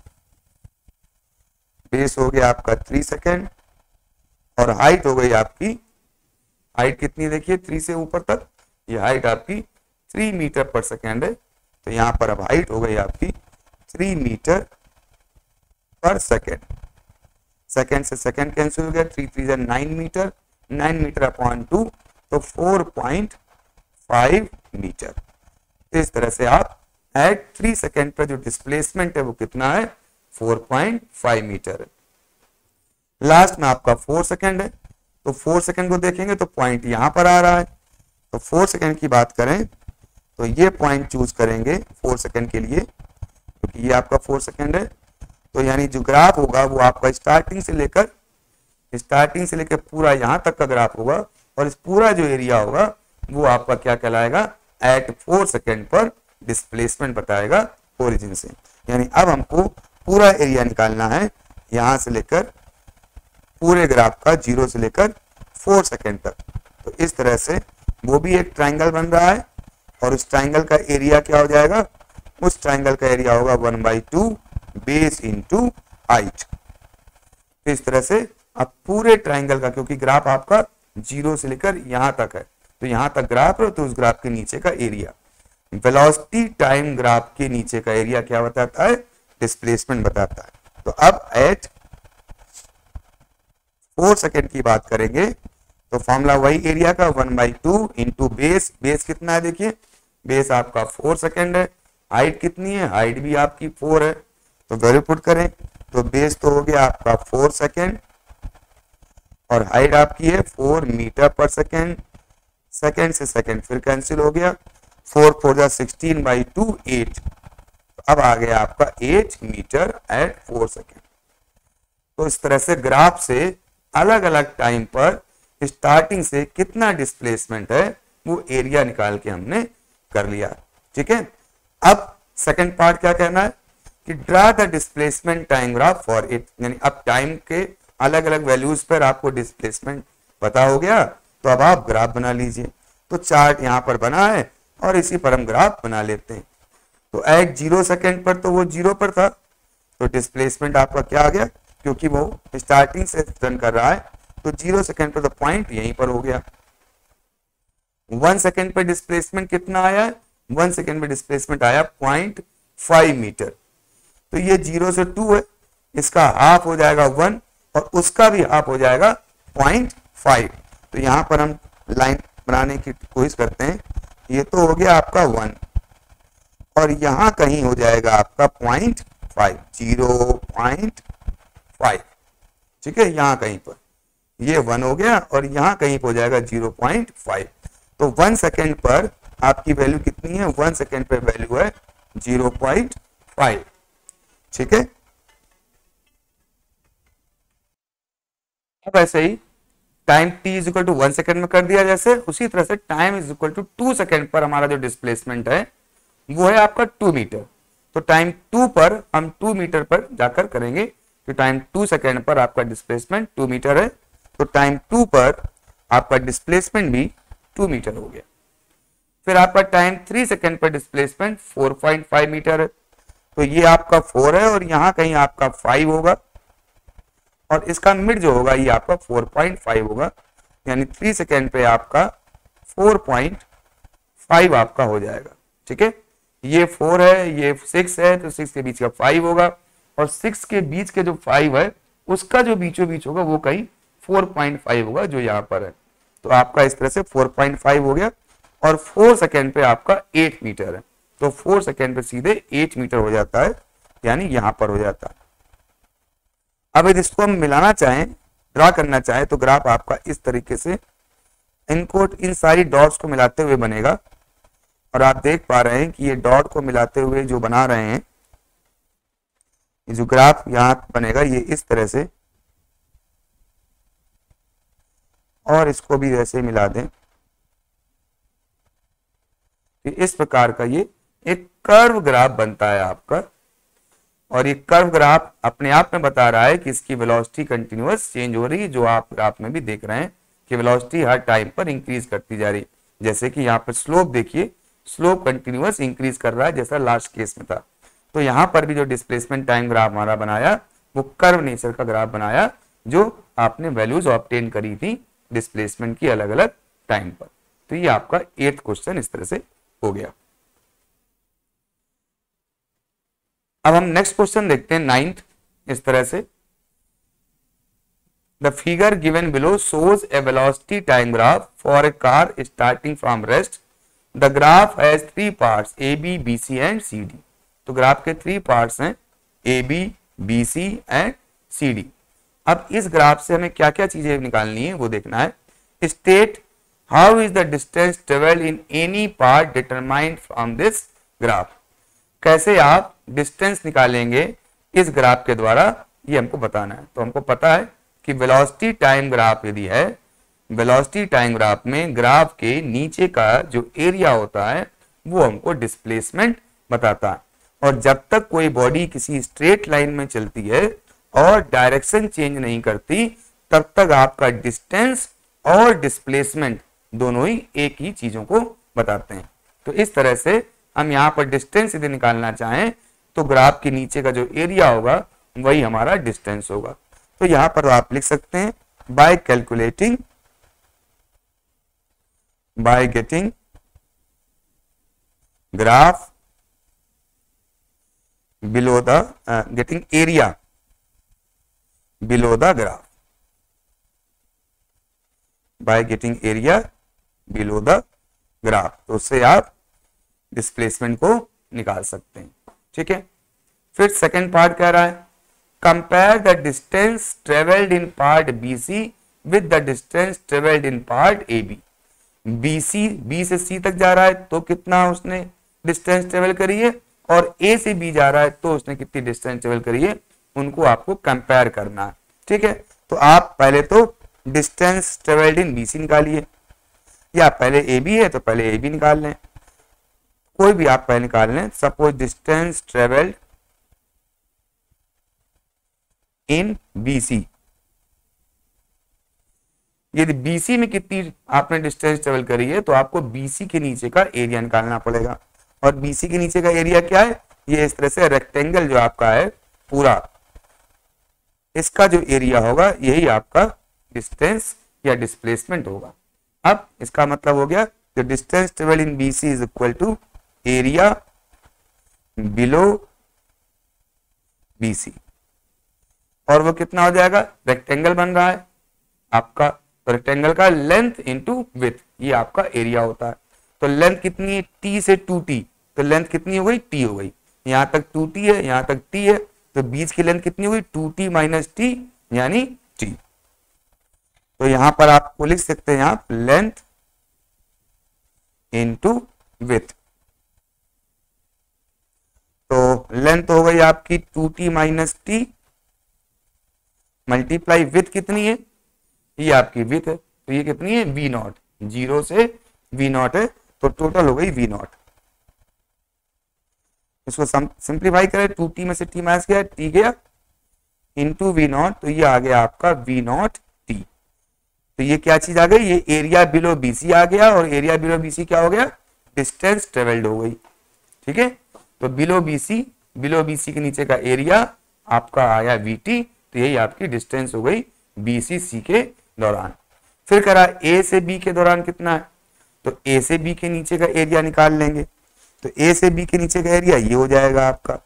बेस हो गया आपका थ्री सेकेंड, और हाइट हो गई आपकी, हाइट कितनी देखिए थ्री से ऊपर तक, ये हाइट आपकी थ्री मीटर पर सेकेंड है। तो यहां पर अब हाइट हो गई आपकी थ्री मीटर पर सेकेंड। सेकेंड से सेकेंड कैंसिल हो गया, three three nine metre, nine metre upon two, तो फोर पॉइंट फाइव मीटर। तो इस तरह से आप एट थ्री सेकेंड पर जो डिस्प्लेसमेंट है वो कितना है, फोर पॉइंट फाइव मीटर है। लास्ट में आपका फोर सेकेंड है, तो फोर सेकेंड को देखेंगे तो पॉइंट यहां पर आ रहा है। तो फोर सेकेंड की बात करें तो ये पॉइंट चूज करेंगे फोर सेकेंड के लिए, क्योंकि ये आपका फोर सेकेंड है। तो यानी जो ग्राफ होगा वो आपका स्टार्टिंग से लेकर स्टार्टिंग से लेकर पूरा यहां तक का ग्राफ होगा, और इस पूरा जो एरिया होगा वो आपका क्या कहलाएगा, एट फोर सेकेंड पर डिस्प्लेसमेंट बताएगा ओरिजिन से। यानी अब हमको पूरा एरिया निकालना है यहां से लेकर पूरे ग्राफ का, जीरो से लेकर फोर सेकेंड तक। तो इस तरह से वो भी एक ट्राइंगल बन रहा है, और उस ट्राइंगल का एरिया क्या हो जाएगा, उस ट्राइंगल का एरिया होगा one by two base into height. इस तरह से अब पूरे ट्राइंगल का, क्योंकि ग्राफ आपका जीरो से लेकर यहां तक है, तो यहां तक ग्राफ है, तो उस ग्राफ के नीचे का एरिया, वेलोसिटी टाइम ग्राफ के नीचे का एरिया क्या बताता है, डिस्प्लेसमेंट बताता है। तो अब एट फोर सेकेंड की बात करेंगे तो फॉर्मूला वही एरिया का, one by two into base. Base कितना है देखिए, बेस आपका फोर सेकेंड है। हाइट कितनी है, हाइट भी आपकी फोर है। तो वैल्यू पुट करें तो बेस तो हो गया आपका फोर सेकेंड, और हाइट आपकी है फोर मीटर पर सेकेंड। सेकेंड से सेकेंड फिर कैंसिल हो गया, फोर फोर जा सिक्सटीन बाई टू एट। अब आ गया आपका eight metre at four second. तो इस तरह से ग्राफ से अलग अलग टाइम पर स्टार्टिंग से कितना डिस्प्लेसमेंट है वो एरिया निकाल के हमने कर लिया। ठीक है, अब सेकंड पार्ट क्या कहना है कि draw the displacement time graph for it. यानी अब टाइम के अलग अलग वैल्यूज पर आपको डिस्प्लेसमेंट पता हो गया, तो अब आप ग्राफ बना लीजिए। तो चार्ट यहां पर बना है और इसी पर हम ग्राफ बना लेते हैं। तो एट जीरो सेकेंड पर तो वो जीरो पर था, तो डिस्प्लेसमेंट आपका क्या आ गया, क्योंकि वो स्टार्टिंग से रन कर रहा है, तो जीरो सेकेंड पर तो पॉइंट यहीं पर हो गया। वन सेकेंड पर डिस्प्लेसमेंट कितना आया है, वन सेकेंड में डिस्प्लेसमेंट आया पॉइंट फाइव मीटर। तो ये जीरो से टू है, इसका हाफ हो जाएगा वन, और उसका भी हाफ हो जाएगा पॉइंट फाइव। तो यहां पर हम लाइन बनाने की कोशिश करते हैं। ये तो हो गया आपका वन, और यहां कहीं हो जाएगा आपका point five, zero point five. ठीक है, यहां कहीं पर ये वन हो गया, और यहां कहीं पर हो जाएगा जीरो पॉइंट फाइव। तो वन सेकेंड पर आपकी वैल्यू कितनी है, वन सेकेंड पर वैल्यू है जीरो पॉइंट फाइव। ठीक है, अब ऐसे ही time t is equal to one second में कर दिया जैसे, उसी तरह से time is equal to two second पर हमारा जो डिस्प्लेसमेंट है वो है आपका टू मीटर। तो टाइम टू पर हम टू मीटर पर जाकर करेंगे, तो टाइम टू सेकेंड पर आपका डिस्प्लेसमेंट टू मीटर है, तो टाइम टू पर आपका डिस्प्लेसमेंट भी टू मीटर हो गया। फिर आपका टाइम थ्री सेकेंड पर displacement four point five metre है, तो ये आपका फोर है और यहां कहीं आपका फाइव होगा, और इसका मिड जो होगा ये आपका फोर पॉइंट फाइव होगा, यानी थ्री सेकेंड पे आपका फोर पॉइंट फाइव आपका हो जाएगा। ठीक है, ये फोर है, ये सिक्स है, तो सिक्स के बीच का फाइव होगा, और सिक्स के बीच के जो फाइव है उसका जो बीचों बीच होगा वो कहीं फोर पॉइंट फाइव होगा जो यहाँ पर है। तो आपका इस तरह से फोर पॉइंट फाइव हो गया, और फोर सेकेंड पे आपका एट मीटर है, तो फोर सेकेंड पे सीधे एट मीटर हो जाता है, यानी यहां पर हो जाता है। अब यदि इसको हम मिलाना चाहें, ड्रा करना चाहें, तो ग्राफ आपका इस तरीके से इनको इन सारी डॉट्स को मिलाते हुए बनेगा, और आप देख पा रहे हैं कि ये डॉट को मिलाते हुए जो बना रहे हैं, ये जो ग्राफ यहां बनेगा ये इस तरह से, और इसको भी वैसे मिला दें, तो इस प्रकार का ये एक कर्व ग्राफ बनता है आपका। और ये कर्व ग्राफ अपने आप में बता रहा है कि इसकी वेलोसिटी कंटिन्यूअस चेंज हो रही है, जो आप ग्राफ में भी देख रहे हैं कि वेलोसिटी हर टाइम पर इंक्रीज करती जा रही है। जैसे कि यहाँ पर स्लोप देखिए, स्लोप कंटिन्यूअस इंक्रीज कर रहा है जैसा लास्ट केस में था। तो यहाँ पर भी जो डिस्प्लेसमेंट टाइम ग्राफ हमारा बनाया वो कर्व नेचर का ग्राफ बनाया, जो आपने वैल्यूज ऑब्टेन करी थी डिस्प्लेसमेंट की अलग अलग टाइम पर। तो ये आपका एट्थ क्वेश्चन इस तरह से हो गया। अब हम नेक्स्ट क्वेश्चन देखते हैं नाइन्थ। इस तरह से the figure given below shows a velocity time graph for a car starting from rest. The graph has three parts A B B C and C D. तो ग्राफ के three parts हैं A B B C and C D. अब इस graph से हमें क्या क्या चीजें निकालनी है वो देखना है। State how is the distance travelled in any part determined from this graph. कैसे आप डिस्टेंस निकालेंगे इस ग्राफ के द्वारा, ये हमको बताना है। तो हमको पता है कि वेलोसिटी टाइम ग्राफ यदि है, वेलोसिटी टाइम ग्राफ में ग्राफ के नीचे का जो एरिया होता है वो हमको डिस्प्लेसमेंट बताता है। और जब तक कोई बॉडी किसी स्ट्रेट लाइन में चलती है और डायरेक्शन चेंज नहीं करती, तब तक आपका डिस्टेंस और डिस्प्लेसमेंट दोनों ही एक ही चीजों को बताते हैं। तो इस तरह से हम यहाँ पर डिस्टेंस यदि निकालना चाहें तो ग्राफ के नीचे का जो एरिया होगा वही हमारा डिस्टेंस होगा। तो यहाँ पर आप लिख सकते हैं by calculating by getting graph below the getting area below the graph, by getting area below the graph. तो उससे आप डिस्प्लेसमेंट को निकाल सकते हैं। ठीक है, फिर सेकंड पार्ट कह रहा है compare the distance travelled in part B C with the distance travelled in part A B. B C B से सी तक जा रहा है तो कितना उसने डिस्टेंस ट्रेवल करी है, और ए से बी जा रहा है तो उसने कितनी डिस्टेंस ट्रेवल करी है, उनको आपको कंपेयर करना है। ठीक है, तो आप पहले तो distance travelled in B C निकालिए, या पहले ए बी है तो पहले ए बी निकाल लें, कोई भी आप पहले निकाल लें। Suppose distance travelled in B C, यदि बीसी में कितनी आपने डिस्टेंस ट्रेवल करी है तो आपको बीसी के नीचे का एरिया निकालना पड़ेगा। और बीसी के नीचे का एरिया क्या है, ये इस तरह से रेक्टेंगल जो आपका है पूरा, इसका जो एरिया होगा यही आपका डिस्टेंस या डिस्प्लेसमेंट होगा। अब इसका मतलब हो गया कि distance travel in BC is equal to area below BC, और वो कितना हो जाएगा, रेक्टेंगल बन रहा है आपका, तो रेक्टेंगल का लेंथ इंटू विड्थ, ये आपका एरिया होता है। तो लेंथ कितनी है, टी से टू टी, तो लेंथ कितनी हो गई, टी हो गई। यहां तक टू टी है, यहां तक टी है, तो बीच की लेंथ कितनी हो गई, टू टी माइनस टी यानी टी। तो यहां पर आपको लिख सकते हैं आप लेंथ इंटू विड्थ। तो लेंथ हो गई आपकी two T minus T multiply width कितनी है, ये आपकी विड्थ है, तो ये कितनी है वी नॉट, जीरो से वी नॉट है, तो टोटल हो गई वी नॉट। इसको सिंप्लीफाई करें, टू टी में से टी माइनस गया, टी गया इंटू वी नॉट, तो ये आ गया आपका वी नॉट टी। तो ये क्या चीज आ गई, ये एरिया बिलो बीसी आ गया, और एरिया बिलो बीसी क्या हो गया, डिस्टेंस ट्रेवल्ड हो गई। ठीक है, तो बिलो बीसी, बिलो बीसी के नीचे का एरिया आपका आया वी टी, तो यही आपकी डिस्टेंस हो गई बीसी सी के दौरान। फिर करा ए से बी के दौरान कितना है, तो ए से बी के नीचे का एरिया निकाल लेंगे, तो ए से बी के नीचे का एरिया ये हो जाएगा आपका,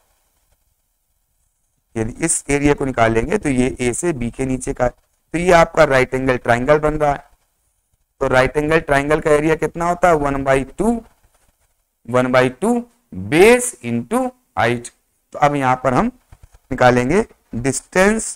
यदि इस एरिया को निकालेंगे तो ये ए से बी के नीचे का, तो ये आपका राइट एंगल ट्राइंगल बन रहा है। तो राइट एंगल ट्राइंगल का एरिया कितना होता है, one by two one by two base into height. तो अब यहां पर हम निकालेंगे distance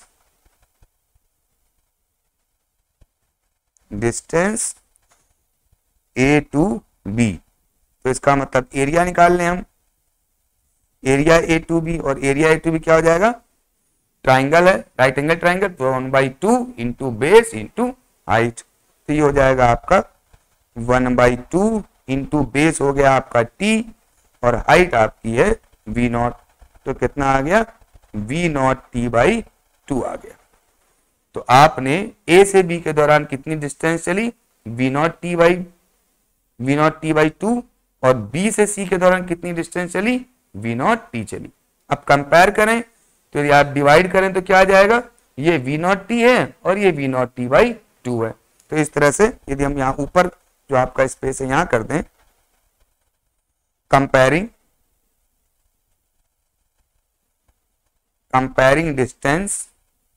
distance A to B. तो इसका मतलब एरिया निकाल लें हम, एरिया ए टू बी, और एरिया ए टू बी क्या हो जाएगा, ट्राइंगल है, राइट एंगल ट्राइंगल, तो one by two into base into height. तो ये हो जाएगा आपका one by two into base हो गया आपका टी, और हाइट आपकी है वी नॉट। तो कितना आ गया, V nought T by two आ गया। तो आपने ए से बी के दौरान कितनी डिस्टेंस चली, V nought T by V nought T by two, और बी से सी के दौरान कितनी डिस्टेंस चली, वी नॉट टी चली। अब कंपेयर करें तो यदि आप डिवाइड करें तो क्या आ जाएगा, ये वी नॉट टी है और ये V nought T by two है। तो इस तरह से यदि हम यहां ऊपर जो आपका स्पेस है यहां कर दें, comparing comparing distance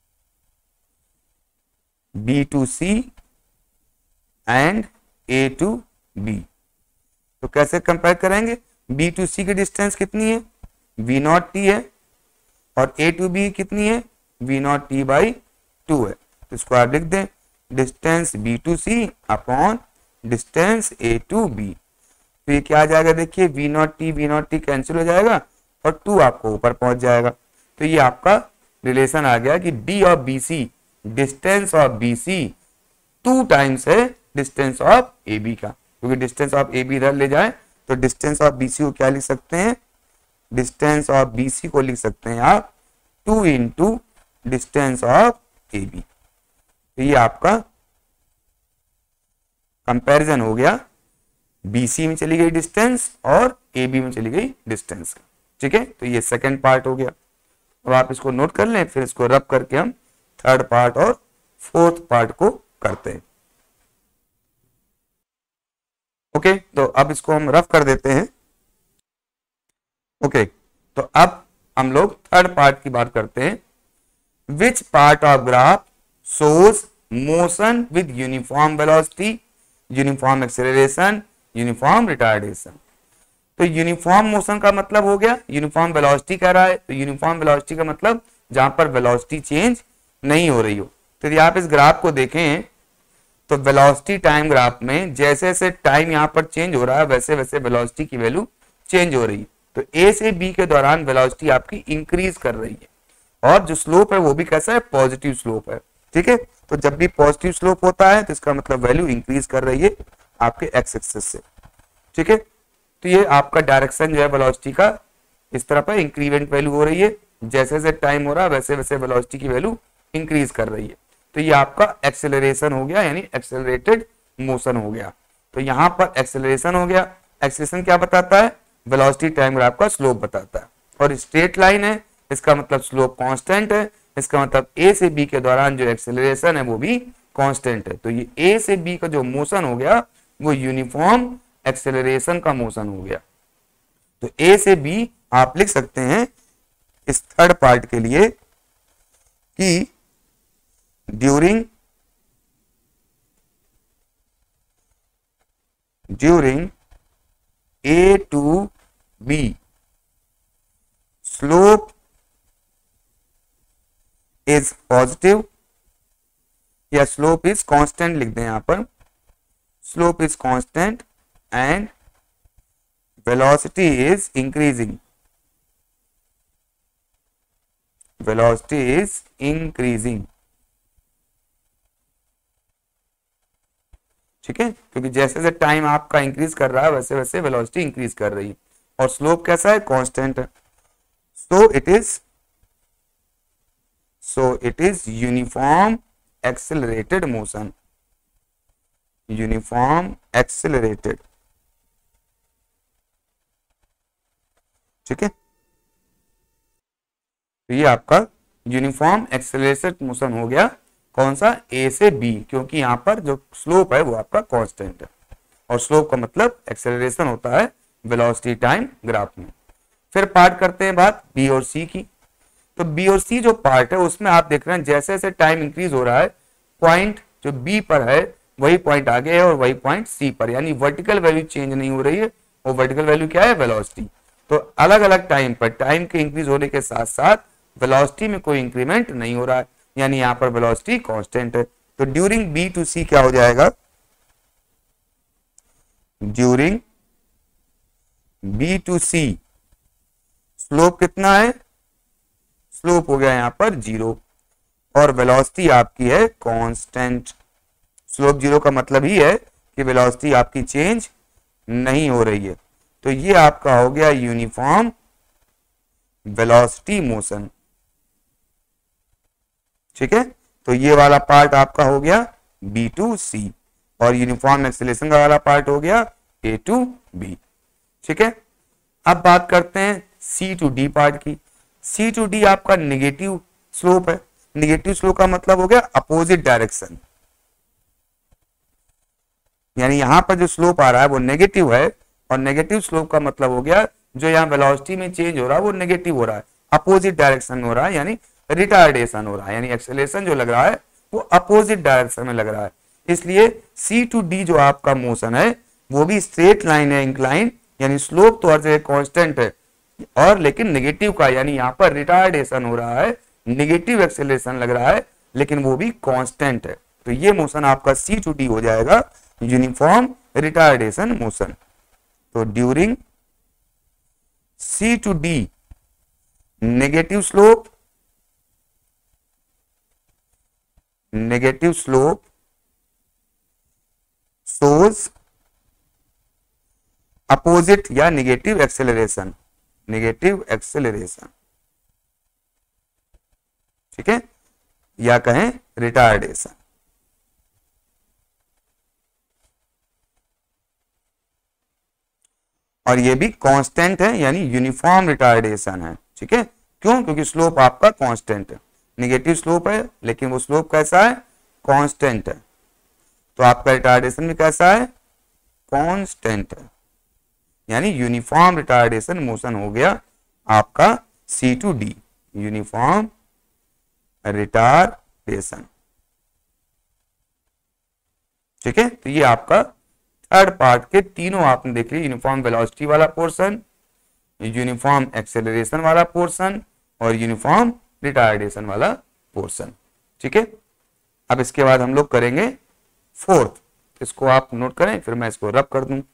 B to C and A to B. तो कैसे कंपेयर करेंगे, बी टू सी की डिस्टेंस कितनी है, वी नॉट टी है, और ए टू बी कितनी है, V nought T by two है। तो इसको आप लिख दें, distance B to C upon distance A to B. तो ये क्या आ जाएगा, देखिए V nought T V nought T cancel हो जाएगा और टू आपको ऊपर पहुंच जाएगा। तो ये आपका रिलेशन आ गया कि D of B C, distance of B C two times है डिस्टेंस ऑफ ए बी का, क्योंकि डिस्टेंस ऑफ ए बी इधर ले जाए तो डिस्टेंस ऑफ बी सी को क्या लिख सकते हैं, डिस्टेंस ऑफ बी सी को लिख सकते हैं आप two into distance of A B. तो ये आपका कंपैरिजन हो गया, बीसी में चली गई डिस्टेंस और एबी में चली गई डिस्टेंस। ठीक है, तो ये सेकंड पार्ट हो गया। अब आप इसको नोट कर लें, फिर इसको रब करके हम थर्ड पार्ट और फोर्थ पार्ट को करते हैं। ओके, तो अब इसको हम रफ कर देते हैं। ओके, तो अब हम लोग थर्ड पार्ट की बात करते हैं। Which part of graph shows motion with uniform velocity, uniform acceleration, uniform retardation। तो यूनिफॉर्म मोशन का मतलब हो गया, यूनिफॉर्म वेलोसिटी कह रहा है, तो यूनिफॉर्म वेलोसिटी का मतलब जहां पर वेलोसिटी चेंज नहीं हो रही हो। तो यदि आप इस ग्राफ को देखें तो वेलोसिटी टाइम ग्राफ में जैसे जैसे टाइम यहाँ पर चेंज हो रहा है वैसे वैसे वेलोसिटी की वैल्यू चेंज हो रही है। तो ए से बी के दौरान वेलोसिटी आपकी इंक्रीज कर रही है, और जो स्लोप है वो भी कैसा है, पॉजिटिव स्लोप है। ठीक है, तो जब भी पॉजिटिव स्लोप होता है तो इसका मतलब वैल्यू इंक्रीज कर रही है आपके एक्स एक्सिस से। ठीक है, तो ये आपका डायरेक्शन जो है वेलोसिटी का इस तरह पर इंक्रीमेंट वैल्यू हो रही है, जैसे जैसे टाइम हो रहा है वैसे वैसे वेलोसिटी की वैल्यू इंक्रीज कर रही है। तो ये आपका एक्सेलरेशन हो गया, यानी एक्सेलरेटेड मोशन हो गया। तो यहाँ पर एक्सेलरेशन हो गया। एक्सेलरेशन क्या बताता है, वेलोसिटी टाइम ग्राफ का स्लोप बताता है, और स्ट्रेट लाइन है, इसका मतलब स्लोप कांस्टेंट है। इसका मतलब ए से बी के दौरान जो एक्सेलरेशन है वो भी कांस्टेंट है। तो ये ए से बी का जो मोशन हो गया वो यूनिफॉर्म एक्सेलरेशन का मोशन हो गया। तो ए से बी आप लिख सकते हैं इस थर्ड पार्ट के लिए कि during during A to B slope is positive, या स्लोप इज कांस्टेंट लिख दें यहां पर, slope is constant and velocity is increasing, velocity is increasing. ठीक है, क्योंकि जैसे जैसे टाइम आपका इंक्रीज कर रहा है वैसे वैसे वेलोसिटी इंक्रीज कर रही है, और स्लोप कैसा है, कांस्टेंट है। So it is So it is uniform accelerated motion, uniform accelerated। ठीक है, तो ये आपका यूनिफॉर्म एक्सेलरेटेड मोशन हो गया। कौन सा, ए से बी, क्योंकि यहाँ पर जो स्लोप है वो आपका कांस्टेंट है, और स्लोप का मतलब एक्सेलरेशन होता है वेलोसिटी टाइम ग्राफ में। फिर पार्ट करते हैं बात बी और सी की। तो बी और सी जो पार्ट है उसमें आप देख रहे हैं जैसे जैसे टाइम इंक्रीज हो रहा है, पॉइंट जो बी पर है वही पॉइंट आगे है और वही पॉइंट सी पर, यानी वर्टिकल वैल्यू चेंज नहीं हो रही है। और वर्टिकल वैल्यू क्या है? वेलोसिटी। तो अलग अलग टाइम पर टाइम के इंक्रीज होने के साथ साथ वेलोसिटी में कोई इंक्रीमेंट नहीं हो रहा है, यानी यहां पर वेलोसिटी कांस्टेंट है। तो ड्यूरिंग बी टू सी क्या हो जाएगा? During B to C slope कितना है? स्लोप हो गया यहां पर जीरो और वेलोसिटी आपकी है कांस्टेंट। स्लोप जीरो का मतलब ही है कि वेलोसिटी आपकी चेंज नहीं हो रही है। तो ये आपका हो गया यूनिफॉर्म वेलोसिटी मोशन। ठीक है, तो ये वाला पार्ट आपका हो गया बी टू सी और यूनिफॉर्म एक्सेलरेशन का वाला पार्ट हो गया ए टू बी। ठीक है, अब बात करते हैं सी टू डी पार्ट की। सी टू डी आपका नेगेटिव स्लोप है। नेगेटिव स्लोप का मतलब हो गया अपोजिट डायरेक्शन, यानी यहां पर जो स्लोप आ रहा है वो नेगेटिव है और नेगेटिव स्लोप का मतलब हो गया जो यहाँ वेलोसिटी में चेंज हो रहा है वो नेगेटिव हो रहा है, अपोजिट डायरेक्शन में हो रहा है, यानी रिटार्डेशन हो रहा है, यानी एक्सेलरेशन जो लग रहा है वो अपोजिट डायरेक्शन में लग रहा है। इसलिए सी टू डी जो आपका मोशन है वो भी स्ट्रेट लाइन है, इंक्लाइन, यानी स्लोप तो हर जगह कांस्टेंट है और लेकिन नेगेटिव का, यानी यहाँ पर रिटार्डेशन हो रहा है, नेगेटिव एक्सेलरेशन लग रहा है लेकिन वो भी कांस्टेंट है। तो ये मोशन आपका सी टू डी हो जाएगा यूनिफॉर्म रिटार्डेशन मोशन। तो during C to D negative slope negative slope shows opposite या नेगेटिव एक्सेलरेशन, नेगेटिव एक्सेलरेशन। ठीक है, या कहें रिटार्डेशन। और ये भी कांस्टेंट है, यानी यूनिफॉर्म रिटार्डेशन है। ठीक है, क्यों? क्योंकि स्लोप आपका कांस्टेंट है, नेगेटिव स्लोप है लेकिन वो स्लोप कैसा है? कांस्टेंट है। तो आपका रिटार्डेशन भी कैसा है? कांस्टेंट है, यानी यूनिफॉर्म रिटार्डेशन मोशन हो गया आपका C to D, uniform retardation. ठीक है, तो ये आपका थर्ड पार्ट के तीनों आपने देख लिया, यूनिफॉर्म वेलोसिटी वाला पोर्शन, यूनिफॉर्म एक्सेलरेशन वाला पोर्शन और यूनिफॉर्म रिटार्डेशन वाला पोर्शन। ठीक है, अब इसके बाद हम लोग करेंगे फोर्थ, इसको आप नोट करें फिर मैं इसको रब कर दूं।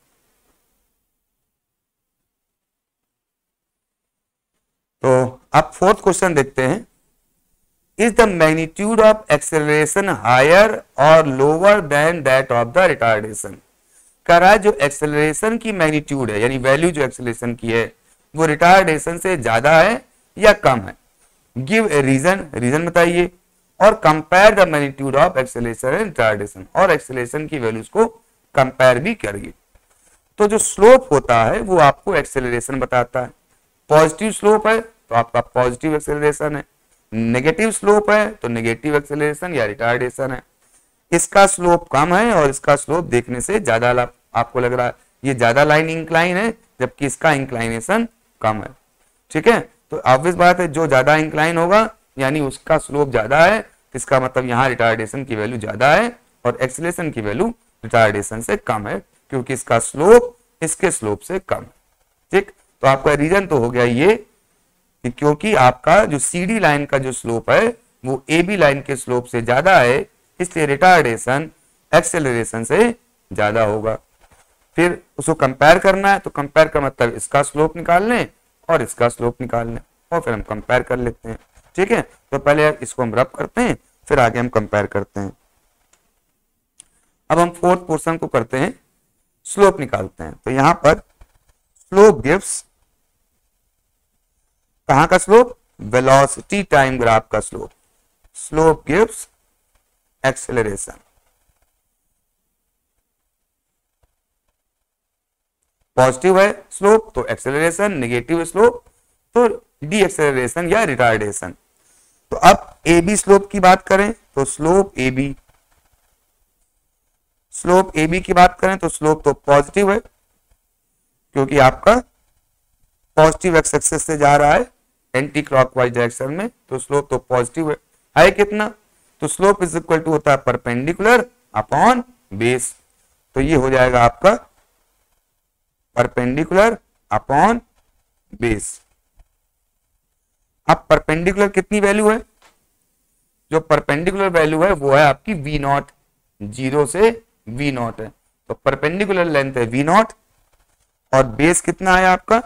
तो अब फोर्थ क्वेश्चन देखते हैं, is the magnitude of acceleration higher और lower than that of the retardation. कह रहा है जो एक्सेलरेशन की मैग्नीट्यूड है, यानी वैल्यू जो एक्सेलरेशन की है वो रिटार्डेशन से ज्यादा है या कम है। गिव ए रीजन, रीजन बताइए, और compare the magnitude of acceleration and retardation, और एक्सेलरेशन की वैल्यूज को कंपेयर भी करिए। तो जो स्लोप होता है वो आपको एक्सेलरेशन बताता है। पॉजिटिव स्लोप है तो आपका पॉजिटिव एक्सेलरेशन है, नेगेटिव स्लोप है तो नेगेटिव एक्सेलरेशन या रिटार्डेशन है। इसका स्लोप कम है और इसका स्लोप देखने से ज्यादा आपको लग रहा है ये ज्यादा लाइन इंक्लाइन है जबकि इसका इंक्लाइनेशन कम है। ठीक है, तो ऑब्वियस बात है जो ज्यादा इंक्लाइन होगा यानी उसका स्लोप ज्यादा है, इसका मतलब यहाँ रिटार्डेशन की वैल्यू ज्यादा है और एक्सेलरेशन की वैल्यू रिटार्डेशन से कम है क्योंकि इसका स्लोप इसके स्लोप से कम है। ठीक, तो आपका रीजन तो हो गया ये कि क्योंकि आपका जो सीडी लाइन का जो स्लोप है वो ए बी लाइन के स्लोप से ज्यादा है इसलिए रिटार्डेशन एक्सेलरेशन से ज्यादा होगा। फिर उसको कंपेयर करना है तो कंपेयर का मतलब इसका स्लोप निकाल लें और इसका स्लोप निकाल लें और फिर हम कंपेयर कर लेते हैं। ठीक है, तो पहले इसको हम रब करते हैं फिर आगे हम कंपेयर करते हैं। अब हम फोर्थ पोर्शन को करते हैं, स्लोप निकालते हैं। तो यहां पर स्लोप गिव्स, कहां का स्लोप? वेलोसिटी टाइम ग्राफ का slope. Slope gives acceleration. Positive है स्लोप तो एक्सेलरेशन, नेगेटिव स्लोप तो डी एक्सेलरेशन या रिटार्डेशन। तो अब ए बी स्लोप की बात करें तो slope A B, slope A B की बात करें तो स्लोप तो पॉजिटिव है क्योंकि आपका पॉजिटिव एक्स एक्सिस से जा रहा है एंटी क्लॉकवाइज डायरेक्शन में, तो स्लोप तो पॉजिटिव है, है कितना, तो स्लोप इज इक्वल टू होता है परपेंडिकुलर अपॉन बेस, तो ये हो जाएगा आपका परपेंडिकुलर अपॉन बेस। अब परपेंडिकुलर कितनी वैल्यू है, जो परपेंडिकुलर वैल्यू है वो है आपकी वी नॉट, जीरो से वी नॉट है, तो परपेंडिकुलर लेंथ है वी नॉट, और बेस कितना है आपका,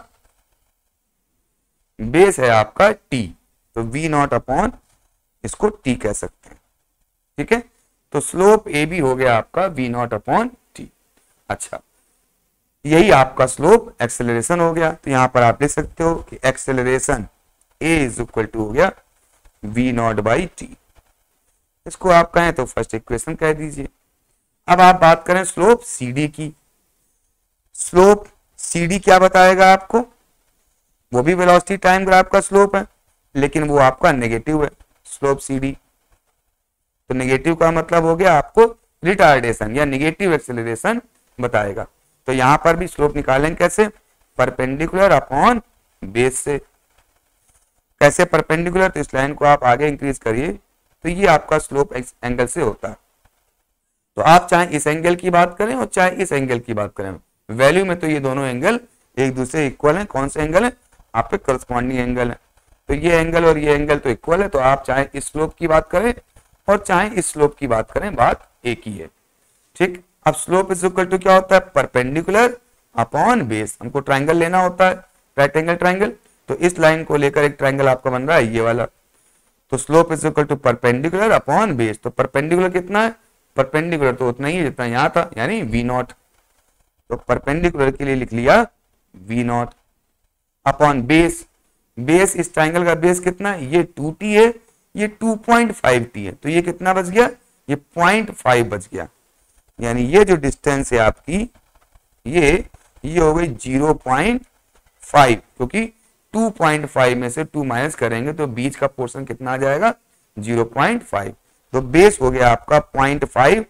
बेस है आपका टी, तो वी नॉट अपॉन इसको टी कह सकते हैं, ठीक है। तो स्लोप ए बी हो गया आपका वी नॉट अपॉन टी। अच्छा, यही आपका स्लोप एक्सेलरेशन हो गया, तो यहां पर आप लिख सकते हो कि acceleration A is equal to हो गया वी नॉट बाई टी, इसको आप कहें तो फर्स्ट इक्वेशन कह दीजिए। अब आप बात करें स्लोप सी डी की, स्लोप सी डी क्या बताएगा आपको, वो भी वेलोसिटी टाइम ग्राफ का स्लोप है, लेकिन वो आपका नेगेटिव है स्लोप सी डी, तो नेगेटिव का मतलब हो गया आपको रिटार्डेशन या नेगेटिव एक्सेलरेशन बताएगा। तो यहां पर भी स्लोप निकालेंगे कैसे, परपेंडिकुलर अपॉन बेस से, कैसे परपेंडिकुलर, तो इस लाइन को आप आगे इंक्रीज करिए, तो ये आपका स्लोप एंगल से होता है। तो आप चाहे इस एंगल की बात करें और चाहे इस एंगल की बात करें, वैल्यू में तो ये दोनों एंगल एक दूसरे इक्वल हैं, कौन से एंगल है, आपके करस्पॉन्डिंग एंगल है, तो ये एंगल और ये एंगल तो इक्वल है, तो आप चाहे इस स्लोप की बात करें और चाहे इस स्लोप की बात करें, बात एक ही है, ठीक। अब स्लोप इज इक्वल टू क्या होता है, परपेंडिकुलर अपॉन बेस, हमको ट्राइंगल लेना होता है, राइट एंगल ट्राइंगल, तो इस लाइन को लेकर एक ट्राइंगल आपका बन रहा है ये वाला, तो slope is equal to perpendicular upon base, तो परपेंडिकुलर कितना है, परपेंडिकुलर तो उतना ही है जितना यहाँ था, यानी वी नॉट, तो परपेंडिकुलर के लिए लिख लिया V naught upon base, base इस ट्राइंगल का बेस कितना है, ये टू टी है, ये टू पॉइंट फाइव टी है, तो ये कितना बच गया, ये पॉइंट फाइव बच गया, यानी ये जो डिस्टेंस है आपकी ये ये हो गई जीरो पॉइंट फाइव, क्योंकि टू पॉइंट फाइव में से टू माइनस करेंगे तो बीच का पोर्शन कितना आ जाएगा, जीरो पॉइंट फाइव, तो बेस हो गया आपका पॉइंट फाइव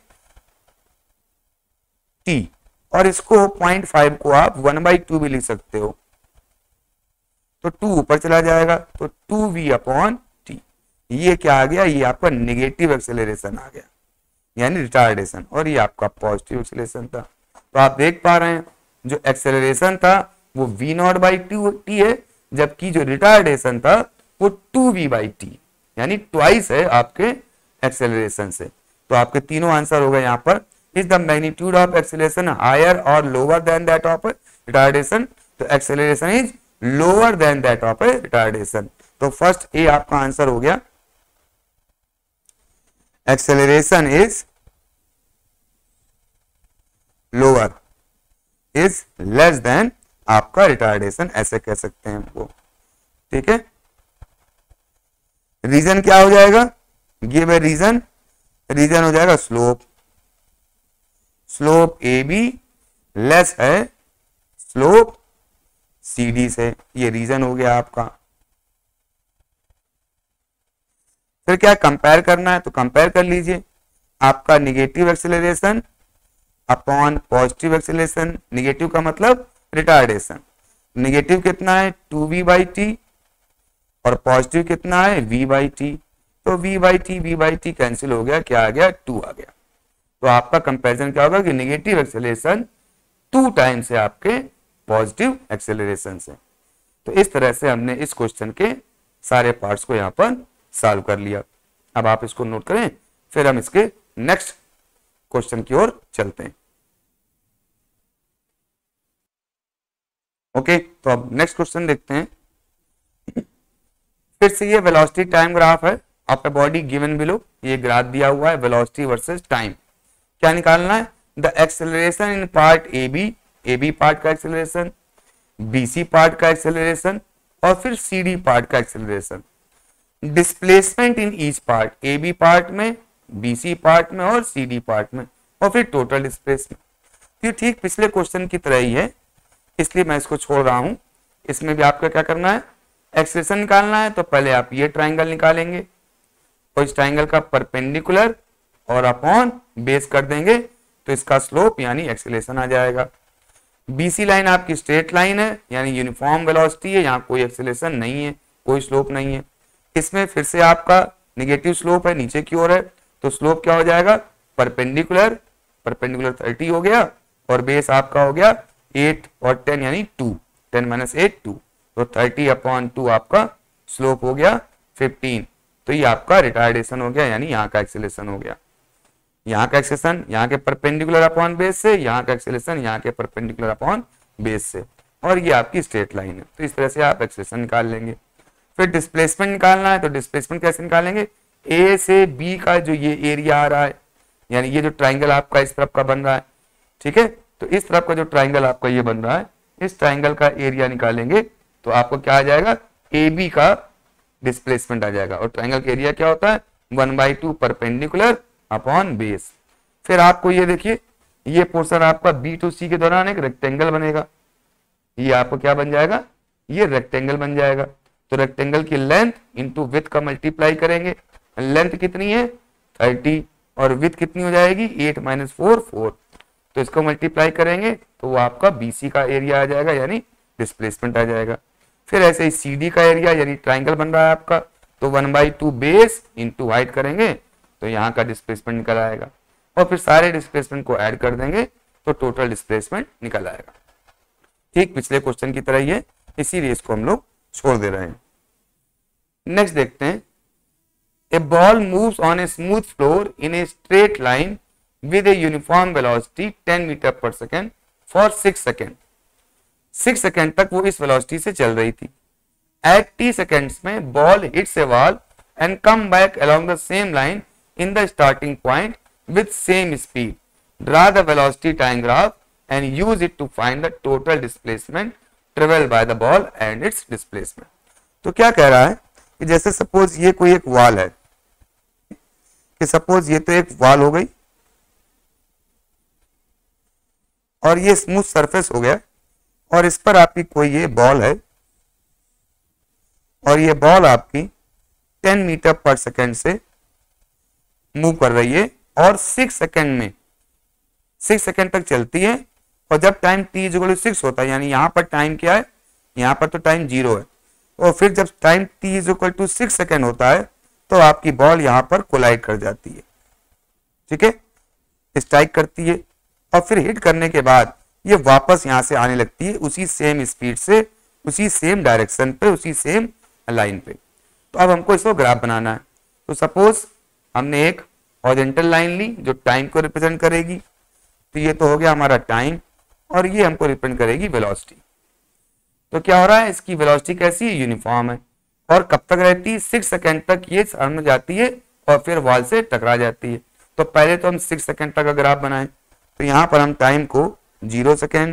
टी, और इसको पॉइंट फाइव को आप वन बाई टू भी लिख सकते हो, तो टू ऊपर चला जाएगा, तो टू वी अपॉन टी, ये क्या आ गया, ये आपका नेगेटिव एक्सेलरेशन आ गया, यानी रिटार्डेशन, और ये आपका पॉजिटिव एक्सेलरेशन था। तो आप देख पा रहे हैं जो एक्सेलरेशन था वो V naught by two T है, जबकि जो रिटार्डेशन था वो टू वी बाई टी, यानी ट्वाइस है आपके एक्सेलरेशन से। तो आपके तीनों आंसर हो गए यहाँ पर, is the magnitude of acceleration higher और lower than that of retardation, तो acceleration is lower than that of retardation, तो फर्स्ट ए आपका आंसर हो गया, acceleration is lower is less than आपका रिटार्डेशन, ऐसे कह सकते हैं हमको, ठीक है। रीजन क्या हो जाएगा, गिव ए रीजन, रीजन हो जाएगा slope, slope A B less है स्लोप सी डी से, ये रीजन हो गया आपका। फिर क्या कंपेयर करना है, तो कंपेयर कर लीजिए, आपका negative acceleration upon positive acceleration, negative का मतलब रिटार्डेशन, निगेटिव कितना है टू वी बाई टी और पॉजिटिव कितना है v बाई टी, तो v by T v by T cancel हो गया, क्या आ गया टू आ गया, तो आपका कंपैरिजन क्या होगा कि निगेटिव एक्सेलरेशन टू टाइम्स है आपके पॉजिटिव एक्सेलरेशन से। तो इस तरह से हमने इस क्वेश्चन के सारे पार्ट्स को यहाँ पर सॉल्व कर लिया। अब आप इसको नोट करें, फिर हम इसके नेक्स्ट क्वेश्चन की ओर चलते हैं। ओके, तो अब नेक्स्ट क्वेश्चन देखते हैं। फिर से ये वेलोसिटी टाइम ग्राफ है of a body given below, ये ग्राफ दिया हुआ है वेलोसिटी वर्सेस टाइम। क्या निकालना है, the acceleration in part A B, A B part का एक्सेलरेशन, बी सी पार्ट का एक्सेलरेशन और फिर सी डी पार्ट का acceleration, displacement in each part, A B part में, बी सी पार्ट में और सी डी पार्ट में, और फिर टोटल डिस्प्लेसमेंट। ये ठीक पिछले क्वेश्चन की तरह ही है, इसलिए मैं इसको छोड़ रहा हूं। इसमें भी आपका क्या करना है, एक्सेलरेशन निकालना है, तो पहले आप ये ट्राइंगल निकालेंगे और इस ट्राइंगल का परपेंडिकुलर और अपॉन बेस कर देंगे, तो इसका स्लोप यानी एक्सेलरेशन आ जाएगा। बीसी लाइन आपकी स्ट्रेट लाइन है यानी यूनिफॉर्म वेलोसिटी है, यहाँ कोई एक्सेलरेशन नहीं है, कोई स्लोप नहीं है। इसमें फिर से आपका नेगेटिव स्लोप है, नीचे की ओर है, तो स्लोप क्या हो जाएगा, परपेंडिकुलर, परपेंडिकुलर थर्टी हो गया और बेस आपका हो गया एट और टेन यानी two, ten minus eight two, तो थर्टी अपॉन टू आपका स्लोप हो गया फिफ्टीन। तो ये आपका रिटार्डेशन हो गया यानी यहाँ का एक्सेलरेशन हो गया। यहाँ का एक्सेलरेशन यहाँ के परपेंडिकुलर अपॉन बेस से, यहाँ का एक्सेलरेशन यहाँ के परपेंडिकुलर अपॉन बेस से, और ये आपकी स्ट्रेट लाइन है। तो इस तरह से आप एक्सेलरेशन निकाल लेंगे। फिर डिस्प्लेसमेंट निकालना है, तो डिस्प्लेसमेंट कैसे निकालेंगे, ए से बी का जो ये एरिया आ रहा है यानी ये जो ट्राइंगल आपका इस तरफ का बन रहा है, ठीक है, तो इस तरफ का जो ट्राइंगल आपका ये बन रहा है, इस ट्राइंगल का एरिया निकालेंगे तो आपको क्या आ जाएगा, ए बी का डिस्प्लेसमेंट आ जाएगा। और ट्राइंगल का एरिया क्या होता है, one by two perpendicular upon base. फिर आपको ये देखिए ये पोर्शन आपका बी टू सी के दौरान एक रेक्टेंगल बनेगा, ये आपको क्या बन जाएगा, ये रेक्टेंगल बन जाएगा। तो रेक्टेंगल की लेंथ इंटू विड्थ का मल्टीप्लाई करेंगे, लेंथ कितनी है थर्टी और विड्थ कितनी हो जाएगी एट माइनस फोर फोर, तो इसको मल्टीप्लाई करेंगे तो वो आपका बीसी का एरिया आ जाएगा यानी डिस्प्लेसमेंट आ जाएगा। फिर ऐसे ही सीडी का एरिया यानी ट्राइंगल बन रहा है आपका, तो one by two base into height करेंगे तो यहाँ का डिस्प्लेसमेंट निकल आएगा और फिर सारे डिस्प्लेसमेंट को ऐड कर देंगे तो टोटल डिस्प्लेसमेंट निकल आएगा। ठीक पिछले क्वेश्चन की तरह ही है, इसीलिए इसको हम लोग छोड़ दे रहे हैं। नेक्स्ट देखते हैं, a ball moves on a smooth floor in a straight line with a uniform velocity ten metre पर second for six second. Six second तक वो इस वेलोसिटी से चल रही थी। एट टी सेकेंड्स में ball hits a wall and come back along the same line in the starting point with same speed. Draw the velocity time graph and use it to find the total displacement traveled by the ball and its displacement. तो क्या कह रहा है कि जैसे suppose ये कोई एक वॉल है, कि सपोज ये तो एक वॉल हो गई और ये स्मूथ सरफेस हो गया और इस पर आपकी कोई ये बॉल है और ये बॉल आपकी टेन मीटर पर सेकेंड से मूव कर रही है और सिक्स सेकेंड में सिक्स सेकेंड तक चलती है। और जब time T equal to six होता है यानी यहाँ पर टाइम क्या है, यहाँ पर तो टाइम जीरो है, और फिर जब time T equal to six second होता है तो आपकी बॉल यहाँ पर कोलाइड कर जाती है, ठीक है, स्ट्राइक करती है और फिर हिट करने के बाद ये वापस यहाँ से आने लगती है उसी सेम स्पीड से, उसी सेम डायरेक्शन पे, उसी सेम लाइन पे। तो अब हमको इसको ग्राफ बनाना है। तो सपोज हमने एक हॉरिजॉन्टल लाइन ली जो टाइम को रिप्रेजेंट करेगी, तो ये तो हो गया हमारा टाइम और ये हमको रिप्रेजेंट करेगी वेलोसिटी। तो क्या हो रहा है, इसकी वेलोसिटी कैसी है, यूनिफॉर्म है और कब तक रहती है, सिक्स सेकेंड तक ये सामने जाती है और फिर वॉल से टकरा जाती है। तो पहले तो हम सिक्स सेकेंड तक का ग्राफ बनाएं, तो यहाँ पर हम टाइम को जीरो सेकेंड,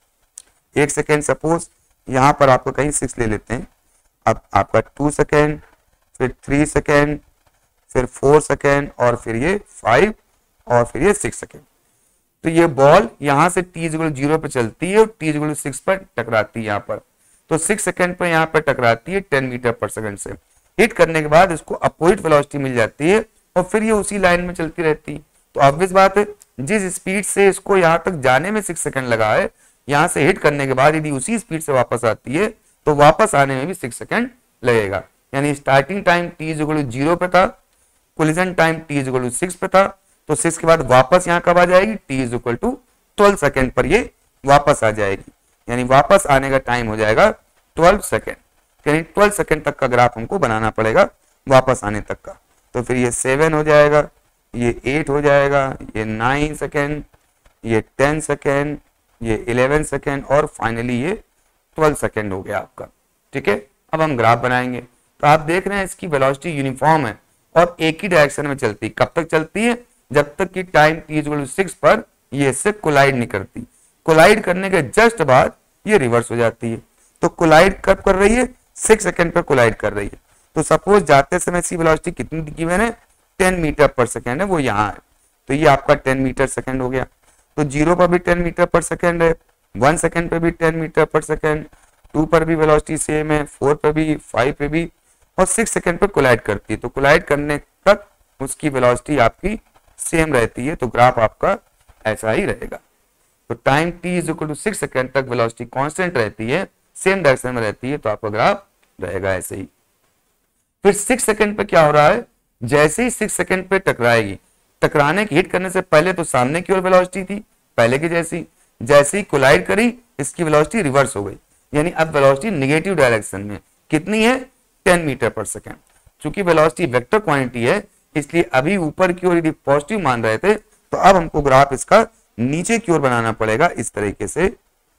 एक सेकेंड, सपोज यहाँ पर आपको कहीं सिक्स ले लेते हैं, अब आपका टू सेकेंड, फिर थ्री सेकेंड, फिर फोर सेकेंड और फिर ये फाइव और फिर ये सिक्स सेकेंड। तो ये बॉल यहाँ से टी इक्वल जीरो पे चलती है और टी इक्वल सिक्स पर टकराती है यहाँ पर, तो सिक्स सेकेंड पर यहाँ पर टकराती है टेन मीटर पर सेकेंड से। हिट करने के बाद इसको अपोजिट वेलोसिटी मिल जाती है और फिर ये उसी लाइन में चलती रहती है। तो ऑब्वियस बात है जिस स्पीड से इसको यहाँ तक जाने में सिक्स सेकेंड लगा है, यहाँ से हिट करने के बाद यदि उसी स्पीड से वापस आती है तो वापस आने में भी सिक्स सेकेंड लगेगा। यानी starting time T equal zero पे था, collision time T equal to six पे था, तो सिक्स के बाद वापस यहाँ कब आ जाएगी, T equal to twelve second पर ये वापस आ जाएगी। यानी वापस आने का टाइम हो जाएगा ट्वेल्व सेकेंड। यानी ट्वेल्व सेकेंड तक का ग्राफ हमको बनाना पड़ेगा वापस आने तक का। तो फिर ये सेवन हो जाएगा, ये एट हो जाएगा, ये नाइन सेकेंड, ये टेन सेकेंड, ये इलेवन सेकेंड और फाइनली ये ट्वेल्व सेकेंड हो गया आपका। ठीक है, अब हम ग्राफ बनाएंगे। तो आप देख रहे हैं इसकी वेलोसिटी यूनिफॉर्म है और एक ही डायरेक्शन में चलती। कब तक चलती है, जब तक कि time T equal to six पर ये इससे कोलाइड नहीं करती। कोलाइड करने के जस्ट बाद ये रिवर्स हो जाती है। तो कोलाइड कब कर रही है, सिक्स सेकेंड पर कोलाइड कर रही है। तो सपोज जाते समय इसकी वेलोसिटी कितनी गिवन है, टेन मीटर पर सेकेंड है, वो यहाँ है, तो ये आपका टेन मीटर सेकेंड हो गया। तो जीरो पर भी टेन मीटर पर सेकेंड है, वन सेकेंड पे भी टेन मीटर पर सेकेंड, टू पर भी वेलोसिटी सेम है, फोर पर भी, फाइव पे भी और सिक्स सेकेंड पर कोलाइड करती है। तो कोलाइड करने तक उसकी वेलोसिटी आपकी सेम रहती है। तो ग्राफ आपका ऐसा ही रहेगा। तो time T is equal to six second तक वेलोसिटी कांस्टेंट रहती है, सेम डायरेक्शन में रहती है, तो आपका ग्राफ रहेगा ऐसे ही। फिर सिक्स सेकेंड पे क्या हो रहा है, जैसे ही सिक्स सेकेंड पे टकराएगी, टकराने की हिट करने से पहले तो सामने की ओर वेलोसिटी थी पहले की जैसी, जैसे ही कोलाइड करी इसकी वेलोसिटी रिवर्स हो गई, यानी अब वेलोसिटी नेगेटिव डायरेक्शन में कितनी है, टेन मीटर पर सेकेंड। चूंकि वेलोसिटी वेक्टर क्वांटिटी है इसलिए अभी ऊपर की ओर यदि पॉजिटिव मान रहे थे तो अब हमको ग्राफ इसका नीचे की ओर बनाना पड़ेगा इस तरीके से।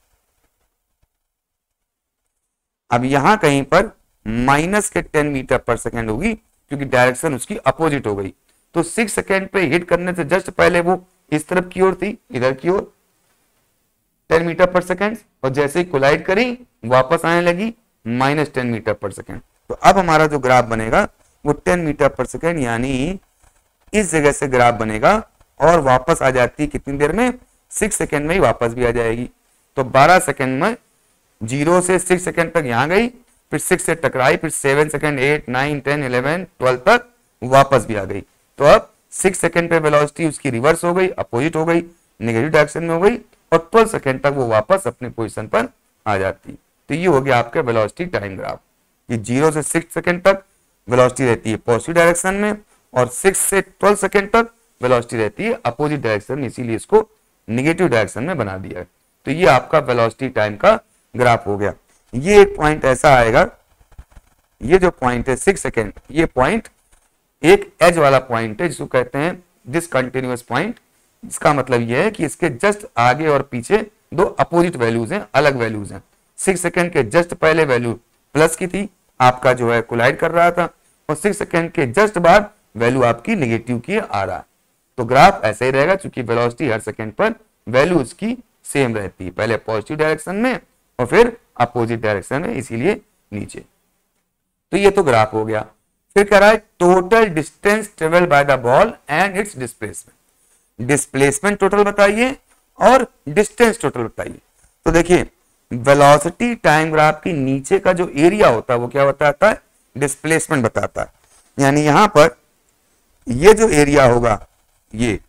अब यहां कहीं पर माइनस के टेन मीटर पर सेकेंड होगी क्योंकि डायरेक्शन उसकी अपोजिट हो गई। तो सिक्स सेकेंड पे हिट करने से जस्ट पहले वो इस तरफ की ओर थी, इधर की ओर टेन मीटर पर सेकेंड, और जैसे ही कोलाइड करी वापस आने लगी माइनस टेन मीटर पर सेकेंड। तो अब हमारा जो ग्राफ बनेगा वो टेन मीटर पर सेकेंड यानी इस जगह से ग्राफ बनेगा और वापस आ जाती है कितनी देर में, सिक्स सेकेंड में ही वापस भी आ जाएगी। तो बारह सेकेंड में जीरो से सिक्स सेकेंड तक यहां गई, फिर सिक्स से टकराई, फिर seven second, eight, nine, ten, eleven, twelve तक वापस भी आ गई। तो अब सिक्स सेकेंड पे वेलोसिटी उसकी रिवर्स हो गई, अपोजिट हो गई, नेगेटिव डायरेक्शन में हो गई, और ट्वेल्व सेकेंड तक वो वापस अपने पोजीशन पर आ जाती। तो ये हो गया आपका वेलोसिटी टाइम ग्राफ। ये जीरो से सिक्स सेकेंड तक वेलोसिटी रहती है पॉजिटिव डायरेक्शन में, और सिक्स से ट्वेल्व सेकेंड तक वेलोसिटी रहती है अपोजिट डायरेक्शन में, इसीलिए इसको नेगेटिव डायरेक्शन में बना दिया है। तो ये आपका वेलोसिटी टाइम का ग्राफ हो गया। ये एक पॉइंट ऐसा आएगा, ये जो पॉइंट है सिक्स सेकेंड, ये पॉइंट एक एज वाला पॉइंट है जिसको कहते हैं डिसकंटिन्यूअस पॉइंट। इसका मतलब यह है कि इसके जस्ट आगे और पीछे दो अपोजिट वैल्यूज हैं, अलग वैल्यूज हैं। सिक्स सेकेंड के जस्ट पहले वैल्यू प्लस की थी, आपका जो है कोलाइड कर रहा था, और सिक्स सेकेंड के जस्ट बाद वैल्यू आपकी नेगेटिव की आ रहा है। तो ग्राफ ऐसे ही रहेगा क्योंकि वेलोसिटी हर सेकेंड पर वैल्यू उसकी सेम रहती है, पहले पॉजिटिव डायरेक्शन में और फिर अपोजिट डायरेक्शन में, इसीलिए नीचे। तो ये तो ग्राफ हो गया। फिर कह रहा है total distance travel by the ball and its displacement. Displacement total बताइए और डिस्टेंस टोटल बताइए। तो देखिए वेलोसिटी टाइम ग्राफ की नीचे का जो एरिया होता है वो क्या बताता है, डिस्प्लेसमेंट बताता है। यानी यहां पर ये जो एरिया होगा, ये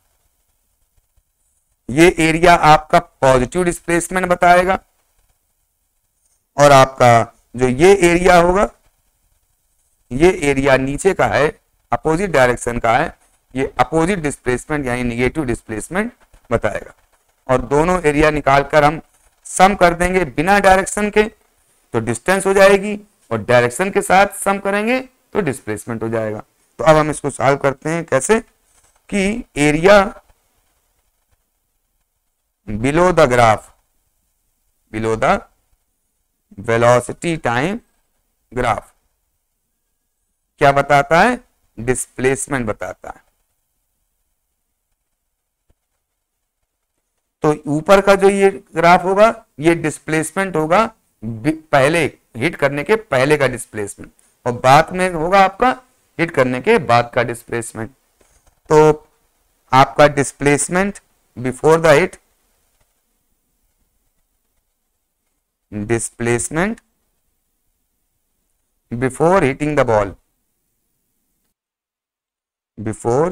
ये एरिया आपका पॉजिटिव डिस्प्लेसमेंट बताएगा, और आपका जो ये एरिया होगा, ये एरिया नीचे का है अपोजिट डायरेक्शन का है, ये अपोजिट डिस्प्लेसमेंट यानी नेगेटिव डिस्प्लेसमेंट बताएगा। और दोनों एरिया निकालकर हम सम कर देंगे बिना डायरेक्शन के तो डिस्टेंस हो जाएगी, और डायरेक्शन के साथ सम करेंगे तो डिस्प्लेसमेंट हो जाएगा। तो अब हम इसको सॉल्व करते हैं कैसे, कि area below the graph, below the velocity time graph क्या बताता है, डिस्प्लेसमेंट बताता है। तो ऊपर का जो ये ग्राफ होगा ये डिस्प्लेसमेंट होगा, पहले हिट करने के पहले का डिस्प्लेसमेंट, और बाद में होगा आपका हिट करने के बाद का डिस्प्लेसमेंट। तो आपका displacement before the hit, displacement before hitting the ball, before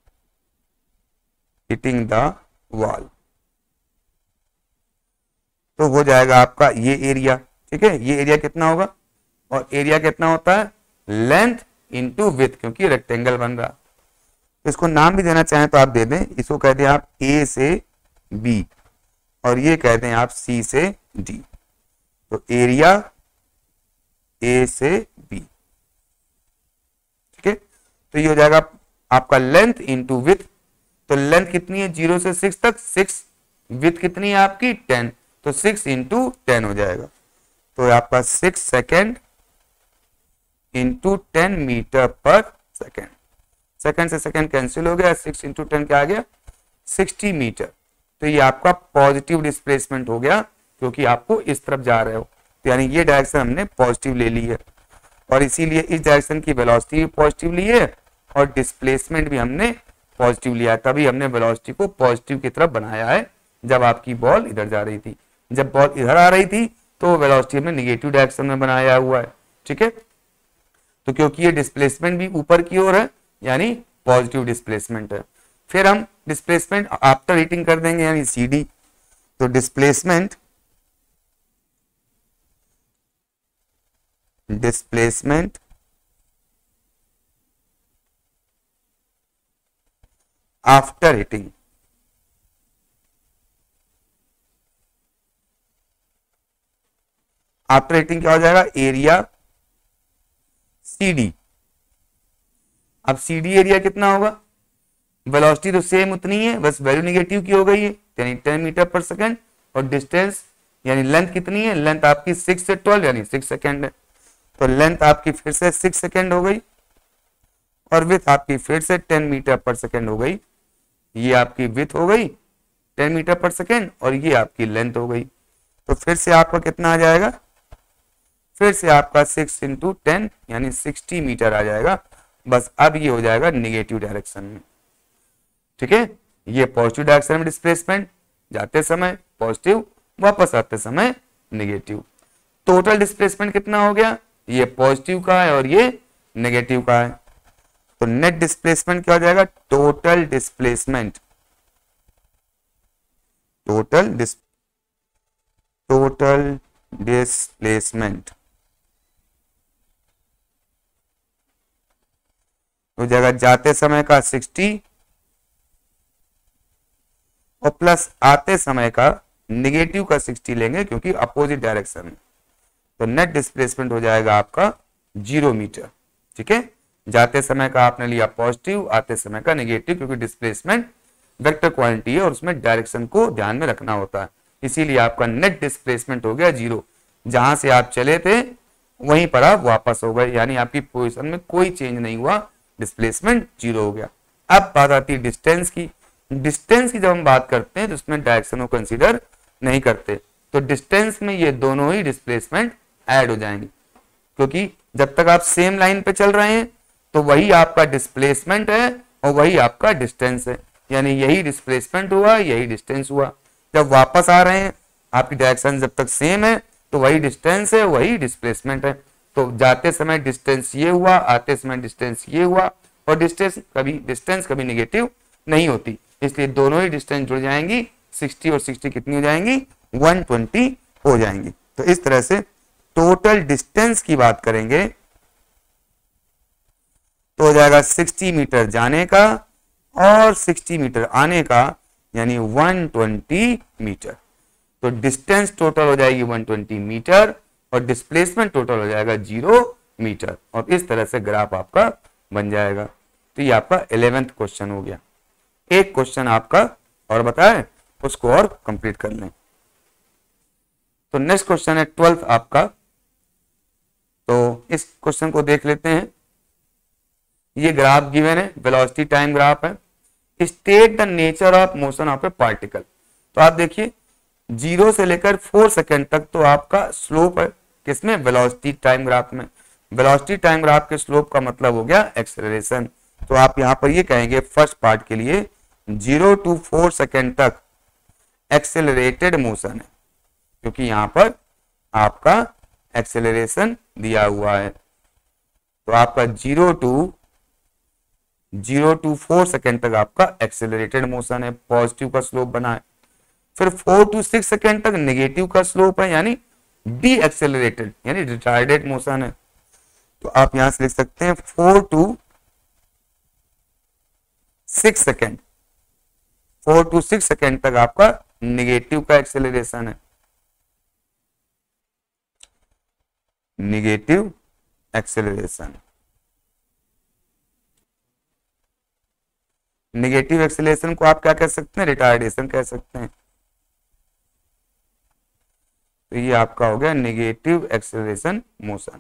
hitting the wall, तो हो जाएगा आपका ये एरिया। ठीक है, ये एरिया कितना होगा, और एरिया कितना होता है, लेंथ इंटू विड्थ, क्योंकि रेक्टेंगल बन रहा। तो इसको नाम भी देना चाहें तो आप दे दें, इसको कह दें आप ए से बी, और ये कह दें आप सी से डी। तो एरिया ए से बी, ठीक है। तो ये हो जाएगा आपका लेंथ इंटू विड्थ। तो लेंथ कितनी है, जीरो से सिक्स तक सिक्स, विड्थ कितनी है आपकी टेन, तो सिक्स इंटू टेन हो जाएगा। तो आपका six second into ten metre पर सेकेंड, सेकेंड से सेकेंड कैंसिल हो गया, सिक्स इंटू टेन क्या आ गया, सिक्सटी मीटर। तो ये आपका पॉजिटिव डिस्प्लेसमेंट हो गया क्योंकि आपको इस तरफ जा रहे हो, तो यानी ये डायरेक्शन हमने पॉजिटिव ले ली है, और इसीलिए इस डायरेक्शन की वेलोसिटी भी पॉजिटिव ली है और डिस्प्लेसमेंट भी हमने पॉजिटिव लिया है। तभी हमने वेलोसिटी को पॉजिटिव की तरफ बनाया है जब आपकी बॉल इधर जा रही थी। जब बॉल इधर आ रही थी तो वेलोसिटी हमने निगेटिव डायरेक्शन में बनाया हुआ है। ठीक है, तो क्योंकि ये डिस्प्लेसमेंट भी ऊपर की ओर है यानी पॉजिटिव डिस्प्लेसमेंट है। फिर हम डिस्प्लेसमेंट आफ्टर हीटिंग कर देंगे यानी सी डी। तो displacement displacement after hitting, after hitting क्या हो जाएगा, एरिया सी डी। अब सी डी एरिया कितना होगा, वेलोसिटी तो सेम उतनी है, बस वैल्यू निगेटिव की हो गई है, यानी टेन मीटर पर सेकंड, और डिस्टेंस यानी लेंथ कितनी है, लेंथ आपकी सिक्स से ट्वेल्व यानी सिक्स सेकंड है, तो लेंथ आपकी फिर से सिक्स सेकंड हो गई, और विथ आपकी फिर से टेन मीटर पर सेकंड हो गई। ये आपकी विथ हो गई टेन मीटर पर सेकंड, और ये आपकी लेंथ हो गई। तो फिर से आपका कितना आ जाएगा, फिर से आपका सिक्स इंटू टेन यानी सिक्सटी मीटर आ जाएगा। बस अब ये हो जाएगा निगेटिव डायरेक्शन में। ठीक है, ये पॉजिटिव डायरेक्शन में डिस्प्लेसमेंट, जाते समय पॉजिटिव, वापस आते समय निगेटिव। टोटल डिस्प्लेसमेंट कितना हो गया, ये पॉजिटिव का है और ये नेगेटिव का है, तो नेट डिस्प्लेसमेंट क्या हो जाएगा, total displacement, total dis total displacement हो जाएगा जाते समय का सिक्सटी और प्लस आते समय का निगेटिव का सिक्सटी लेंगे क्योंकि अपोजिट डायरेक्शन में, तो नेट डिस्प्लेसमेंट हो जाएगा आपका जीरो मीटर। ठीक है, जाते समय का आपने लिया पॉजिटिव, आते समय का नेगेटिव, क्योंकि डिस्प्लेसमेंट वेक्टर क्वांटिटी है और उसमें डायरेक्शन को ध्यान में रखना होता है, इसीलिए आपका नेट डिस्प्लेसमेंट हो गया जीरो। जहां से आप चले थे वहीं पर आप वापस हो गए, यानी आपकी पोजीशन में कोई चेंज नहीं हुआ, डिस्प्लेसमेंट जीरो हो गया। अब बात आती है डिस्टेंस की। डिस्टेंस की जब हम बात करते हैं तो उसमें डायरेक्शन को कंसीडर नहीं करते, तो डिस्टेंस में ये दोनों ही डिस्प्लेसमेंट ऐड हो जाएंगे, क्योंकि जब तक आप सेम लाइन पे चल रहे हैं तो वही आपका डिस्प्लेसमेंट है और वही आपका डिस्टेंस है, यानी यही डिस्प्लेसमेंट हुआ, यही डिस्टेंस हुआ। जब वापस आ रहे हैं आपकी डायरेक्शन जब तक सेम है तो वही डिस्टेंस है, वही डिस्प्लेसमेंट है। तो जाते समय डिस्टेंस ये हुआ, आते समय डिस्टेंस ये हुआ, और डिस्टेंस कभी डिस्टेंस कभी नेगेटिव नहीं होती, इसलिए दोनों ही डिस्टेंस जुड़ जाएंगी, सिक्सटी और सिक्सटी कितनी हो जाएंगी, वन ट्वेंटी हो जाएंगी। तो इस तरह से टोटल डिस्टेंस की बात करेंगे तो हो जाएगा सिक्सटी मीटर जाने का और सिक्सटी मीटर आने का, यानी वन ट्वेंटी मीटर। तो डिस्टेंस टोटल हो जाएगी वन ट्वेंटी मीटर और डिस्प्लेसमेंट टोटल हो जाएगा जीरो मीटर, और इस तरह से ग्राफ आपका बन जाएगा। तो ये आपका इलेवेंथ क्वेश्चन हो गया। एक क्वेश्चन आपका और बताएं, उसको और कंप्लीट कर लें। तो नेक्स्ट क्वेश्चन है ट्वेल्थ आपका, तो इस क्वेश्चन को देख लेते हैं। ये ग्राफ गिवन है, वेलोसिटी टाइम ग्राफ है। State the nature of motion of a particle. तो आप देखिए जीरो से लेकर फोर सेकेंड तक तो आपका स्लोप है, किसमें, वेलोसिटी टाइम ग्राफ में। वेलोसिटी टाइम ग्राफ के स्लोप का मतलब हो गया एक्सेलरेशन। तो आप यहां पर ये कहेंगे फर्स्ट पार्ट के लिए जीरो टू फोर सेकेंड तक एक्सेलरेटेड मोशन है, क्योंकि यहां पर आपका एक्सेलरेशन दिया हुआ है। तो आपका zero to zero to four second तक आपका एक्सेलरेटेड मोशन है, पॉजिटिव का स्लोप बना है। फिर फोर टू सिक्स सेकेंड तक नेगेटिव का स्लोप है, यानी डी एक्सेलरेटेड यानी रिटार्डेड मोशन है। तो आप यहां से लिख सकते हैं four to six second four to six second तक आपका नेगेटिव का एक्सेलरेशन है, नेगेटिव एक्सेलरेशन। नेगेटिव एक्सेलरेशन को आप क्या कह सकते हैं, रिटार्डेशन कह सकते हैं। तो ये आपका हो गया नेगेटिव एक्सेलरेशन मोशन।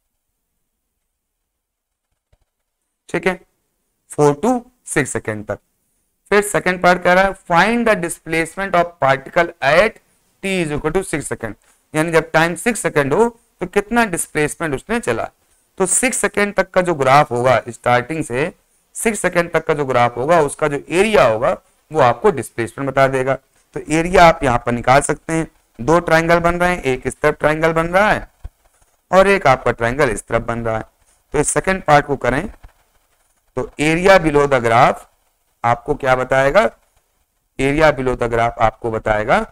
ठीक है, फोर टू सिक्स सेकेंड तक। फिर सेकेंड पार्ट कह रहा है find the displacement of particle at t is equal to six second, यानी जब टाइम सिक्स सेकेंड हो तो कितना डिस्प्लेसमेंट उसने चला। तो सिक्स सेकेंड तक का जो ग्राफ होगा, स्टार्टिंग से सिक्स सेकेंड तक का जो ग्राफ होगा, उसका जो एरिया होगा वो आपको डिस्प्लेसमेंट बता देगा। तो एरिया आप यहां पर निकाल सकते हैं। दो ट्राइंगल बन रहे हैं, एक इस तरफ ट्राइंगल बन रहा है और एक आपका ट्राइंगल इस तरफ बन रहा है। तो इस सेकेंड पार्ट को करें तो एरिया बिलो द ग्राफ आपको क्या बताएगा, एरिया बिलो द ग्राफ आपको बताएगा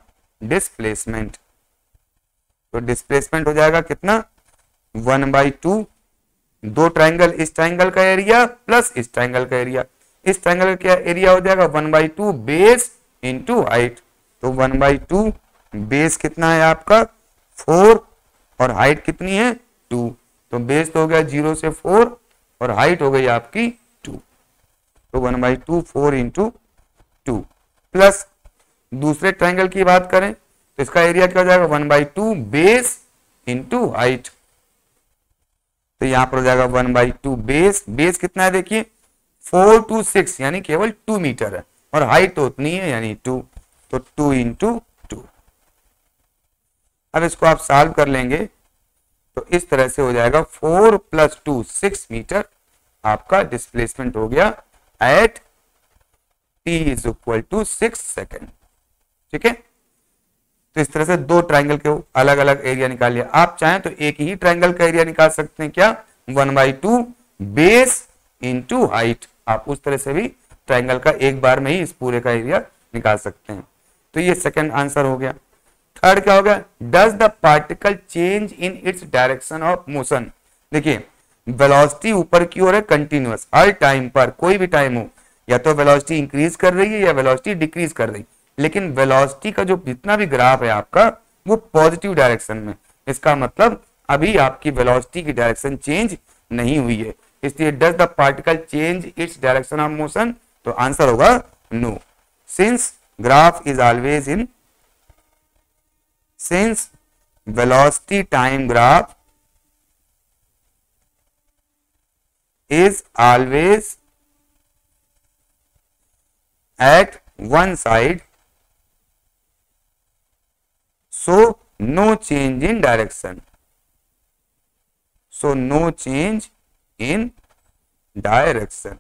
डिस्प्लेसमेंट। तो डिस्प्लेसमेंट हो जाएगा कितना, वन बाई टू, दो ट्राइंगल, इस ट्राइंगल का एरिया प्लस इस ट्राइंगल का एरिया, इस ट्राइंगल का एरिया हो जाएगा one by two base into height. तो वन बाई टू, बेस कितना है आपका फोर और हाइट कितनी है टू, तो बेस तो हो गया जीरो से फोर और हाइट हो गई आपकी टू, तो one by two four into two, plus दूसरे ट्राइंगल की बात करें तो इसका एरिया क्या हो जाएगा one by two base into height. तो यहां पर हो जाएगा one by two base, base कितना है देखिए फोर टू सिक्स यानी केवल टू मीटर है और हाइट तो उतनी है यानी टू, तो टू इंटू टू। अब इसको आप सॉल्व कर लेंगे तो इस तरह से हो जाएगा four plus two six metre आपका डिस्प्लेसमेंट हो गया at t is equal to six second. ठीक है, तो इस तरह से दो ट्राइंगल के अलग अलग एरिया निकाल लिया। आप चाहें तो एक ही ट्राइंगल का एरिया निकाल सकते हैं, क्या, one by two base into height. आप उस तरह से भी ट्राइंगल का एक बार में ही इस पूरे का एरिया निकाल सकते हैं। तो ये सेकंड आंसर हो गया। थर्ड क्या हो गया, does the particle change in its direction of motion. देखिए वेलोसिटी ऊपर की ओर है कंटिन्यूअस, हर टाइम पर कोई भी टाइम हो या तो वेलोसिटी इंक्रीज कर रही है या वेलोसिटी डिक्रीज कर रही है, लेकिन वेलोसिटी का जो जितना भी ग्राफ है आपका वो पॉजिटिव डायरेक्शन में, इसका मतलब अभी आपकी वेलोसिटी की डायरेक्शन चेंज नहीं हुई है, इसलिए does the particle change its direction of motion, तो आंसर होगा no. Since graph is always in since velocity time graph is always at one side, so no change in direction, so no change in direction।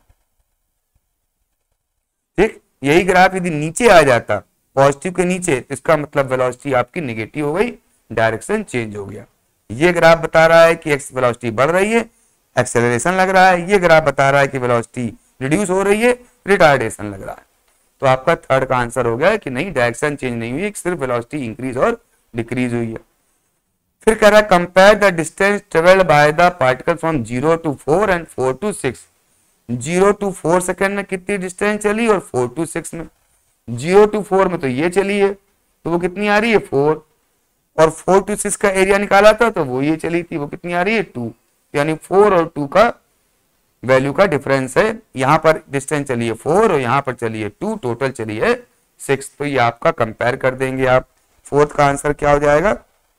ठीक, यही graph यदि नीचे आ जाता positive के नीचे तो इसका मतलब वेलोसिटी आपकी नेगेटिव हो गई, डायरेक्शन चेंज हो गया। ये ग्राफ बता रहा है कि एक्स वेलोसिटी बढ़ रही है, एक्सेलरेशन लग रहा है, ये ग्राफ बता रहा है कि वेलोसिटी रिड्यूस हो रही है, रिटार्डेशन लग रहा है। तो आपका थर्ड का आंसर हो गया कि नहीं, डायरेक्शन चेंज नहीं हुई, सिर्फ वेलोसिटी इंक्रीज और डिक्रीज हुई है। फिर कह रहा है compare the distance travelled by the particle from zero to four and four to six. Zero to four second में कितनी डिस्टेंस चली और फोर टू सिक्स में, जीरो टू फोर में तो ये चली है तो वो कितनी आ रही है फोर, और फोर टू सिक्स का एरिया निकाला था तो वो ये चली थी, वो कितनी आ रही है टू, यानी फोर और टू का वैल्यू का डिफरेंस है। यहां पर डिस्टेंस चली है फोर और यहां पर चली है टू, टोटल चली है सिक्स। तो ये आपका कंपेयर कर देंगे आप। फोर्थ का आंसर क्या हो जाएगा,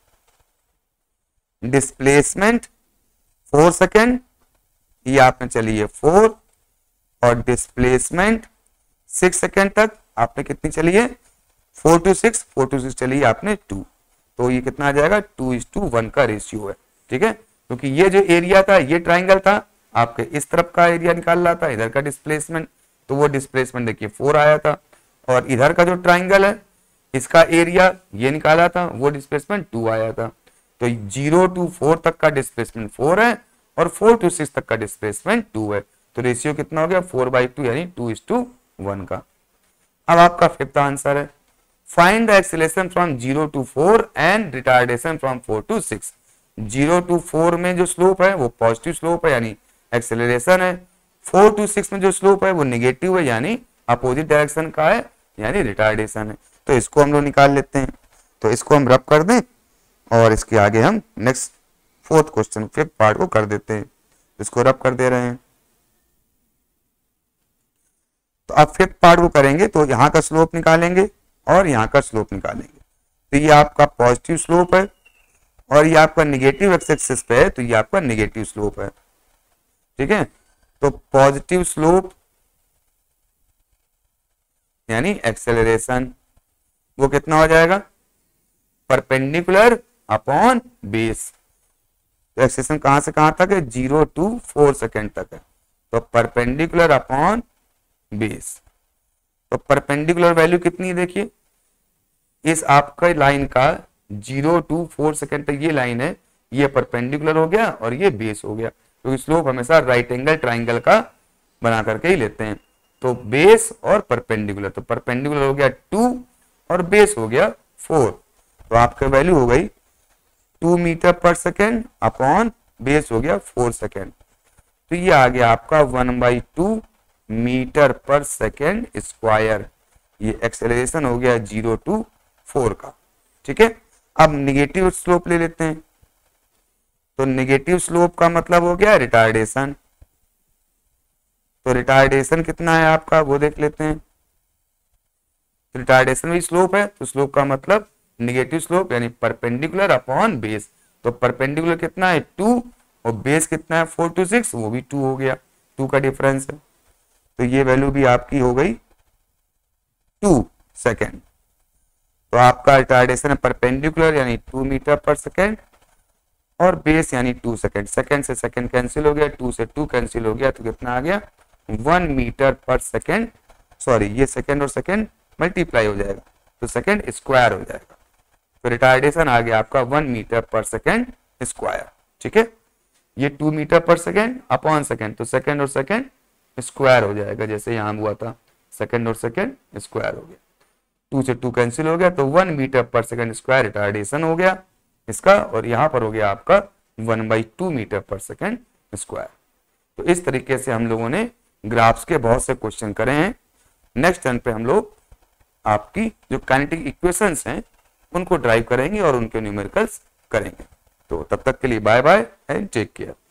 डिस्प्लेसमेंट फोर सेकेंड, ये आपने चली है फोर, और डिस्प्लेसमेंट सिक्स सेकेंड तक आपने कितनी चली है four to six, four to six चली है आपने टू, तो ये कितना आ जाएगा टू इज टू वन का रेशियो है। ठीक है, क्योंकि ये जो एरिया था ये ट्राइंगल था, आपके इस तरफ का एरिया निकाल रहा था, इधर का डिस्प्लेसमेंट, तो वो डिस्प्लेसमेंट देखिए फोर आया था, और इधर का जो ट्राइंगल है इसका एरिया ये निकाला था, वो डिस्प्लेसमेंट टू आया था। तो जीरो टू फोर तक का डिस्प्लेसमेंट फोर है और फोर टू सिक्स तक का डिस्प्लेसमेंट टू है, तो रेशियो कितना हो गया फोर बाई टू यानी टू इज टू वन का। अब आपका फिफ्थ आंसर है find the acceleration from zero to four and retardation from four to six. Zero to four में जो स्लोप है वो पॉजिटिव स्लोप है यानी एक्सेलरेशन है, फोर टू सिक्स में जो स्लोप है वो नेगेटिव है यानी अपोजिट डायरेक्शन का है यानी रिटार्डेशन है। तो इसको हम लोग निकाल लेते हैं, तो इसको हम रब कर दें और इसके आगे हम next fourth question fifth part को कर देते हैं। इसको रब कर दे रहे हैं, तो अब फिफ्थ पार्ट को करेंगे तो यहाँ का स्लोप निकालेंगे और यहाँ का स्लोप निकालेंगे। तो ये आपका पॉजिटिव स्लोप है और ये आपका निगेटिव एक्स एक्सिस पे है, तो ये आपका निगेटिव स्लोप है। ठीक है, तो पॉजिटिव स्लोप यानी एक्सेलरेशन वो कितना हो जाएगा परपेंडिकुलर अपॉन बेस। तो एक्सेलरेशन कहां से कहां तक है, जीरो टू फोर सेकेंड तक है, तो परपेंडिकुलर अपॉन बेस। तो परपेंडिकुलर वैल्यू कितनी है देखिए, इस आपका लाइन का जीरो टू फोर सेकेंड तक ये लाइन है, ये परपेंडिकुलर हो गया और ये बेस हो गया, क्योंकि तो स्लोप हमेशा राइट एंगल ट्राइंगल का बना करके ही लेते हैं। तो बेस और परपेंडिकुलर, तो परपेंडिकुलर हो गया टू और बेस हो गया फोर, तो आपका वैल्यू हो गई टू मीटर पर सेकेंड अपॉन बेस हो गया फोर सेकेंड, तो ये आ गया आपका वन बाई टू मीटर पर सेकेंड स्क्वायर। ये एक्सेलरेशन हो गया जीरो टू फोर का। ठीक है, अब निगेटिव स्लोप ले लेते हैं, तो निगेटिव स्लोप का मतलब हो गया रिटार्डेशन। तो रिटार्डेशन कितना है आपका वो देख लेते हैं। रिटार्डेशन भी स्लोप है, तो स्लोप का मतलब निगेटिव स्लोप यानी परपेंडिकुलर अपॉन बेस। तो परपेंडिकुलर कितना है टू और बेस कितना है फोर टू सिक्स, वो भी टू हो गया, टू का डिफरेंस है। तो ये वैल्यू भी आपकी हो गई टू सेकेंड। तो आपका रिटार्डेशन है परपेंडिकुलर यानी टू मीटर पर सेकेंड और बेस यानी टू सेकेंड। सेकेंड से सेकेंड कैंसिल हो गया, टू से टू कैंसिल हो गया, तो कितना आ गया वन मीटर पर सेकेंड। सॉरी, ये सेकेंड और सेकेंड मल्टीप्लाई हो जाएगा तो सेकेंड स्क्वायर हो जाएगा। तो रिटार्डेशन आ गया आपका वन मीटर पर सेकेंड स्क्वायर। ठीक है, ये टू मीटर पर सेकेंड अपॉन सेकेंड, तो सेकेंड और सेकेंड स्क्वायर हो जाएगा, जैसे यहाँ हुआ था सेकेंड और सेकेंड स्क्वायर हो गया, टू से टू कैंसिल हो गया, तो वन मीटर पर सेकेंड स्क्वायर रिटार्डेशन हो गया इसका, और यहाँ पर हो गया आपका वन बाई टू मीटर पर सेकेंड स्क्वायर। तो इस तरीके से हम लोगों ने ग्राफ्स के बहुत से क्वेश्चन करे हैं। नेक्स्ट टर्न पे हम लोग आपकी जो काइनेटिक इक्वेशंस हैं उनको ड्राइव करेंगे और उनके न्यूमेरिकल्स करेंगे। तो तब तक के लिए bye bye and take care.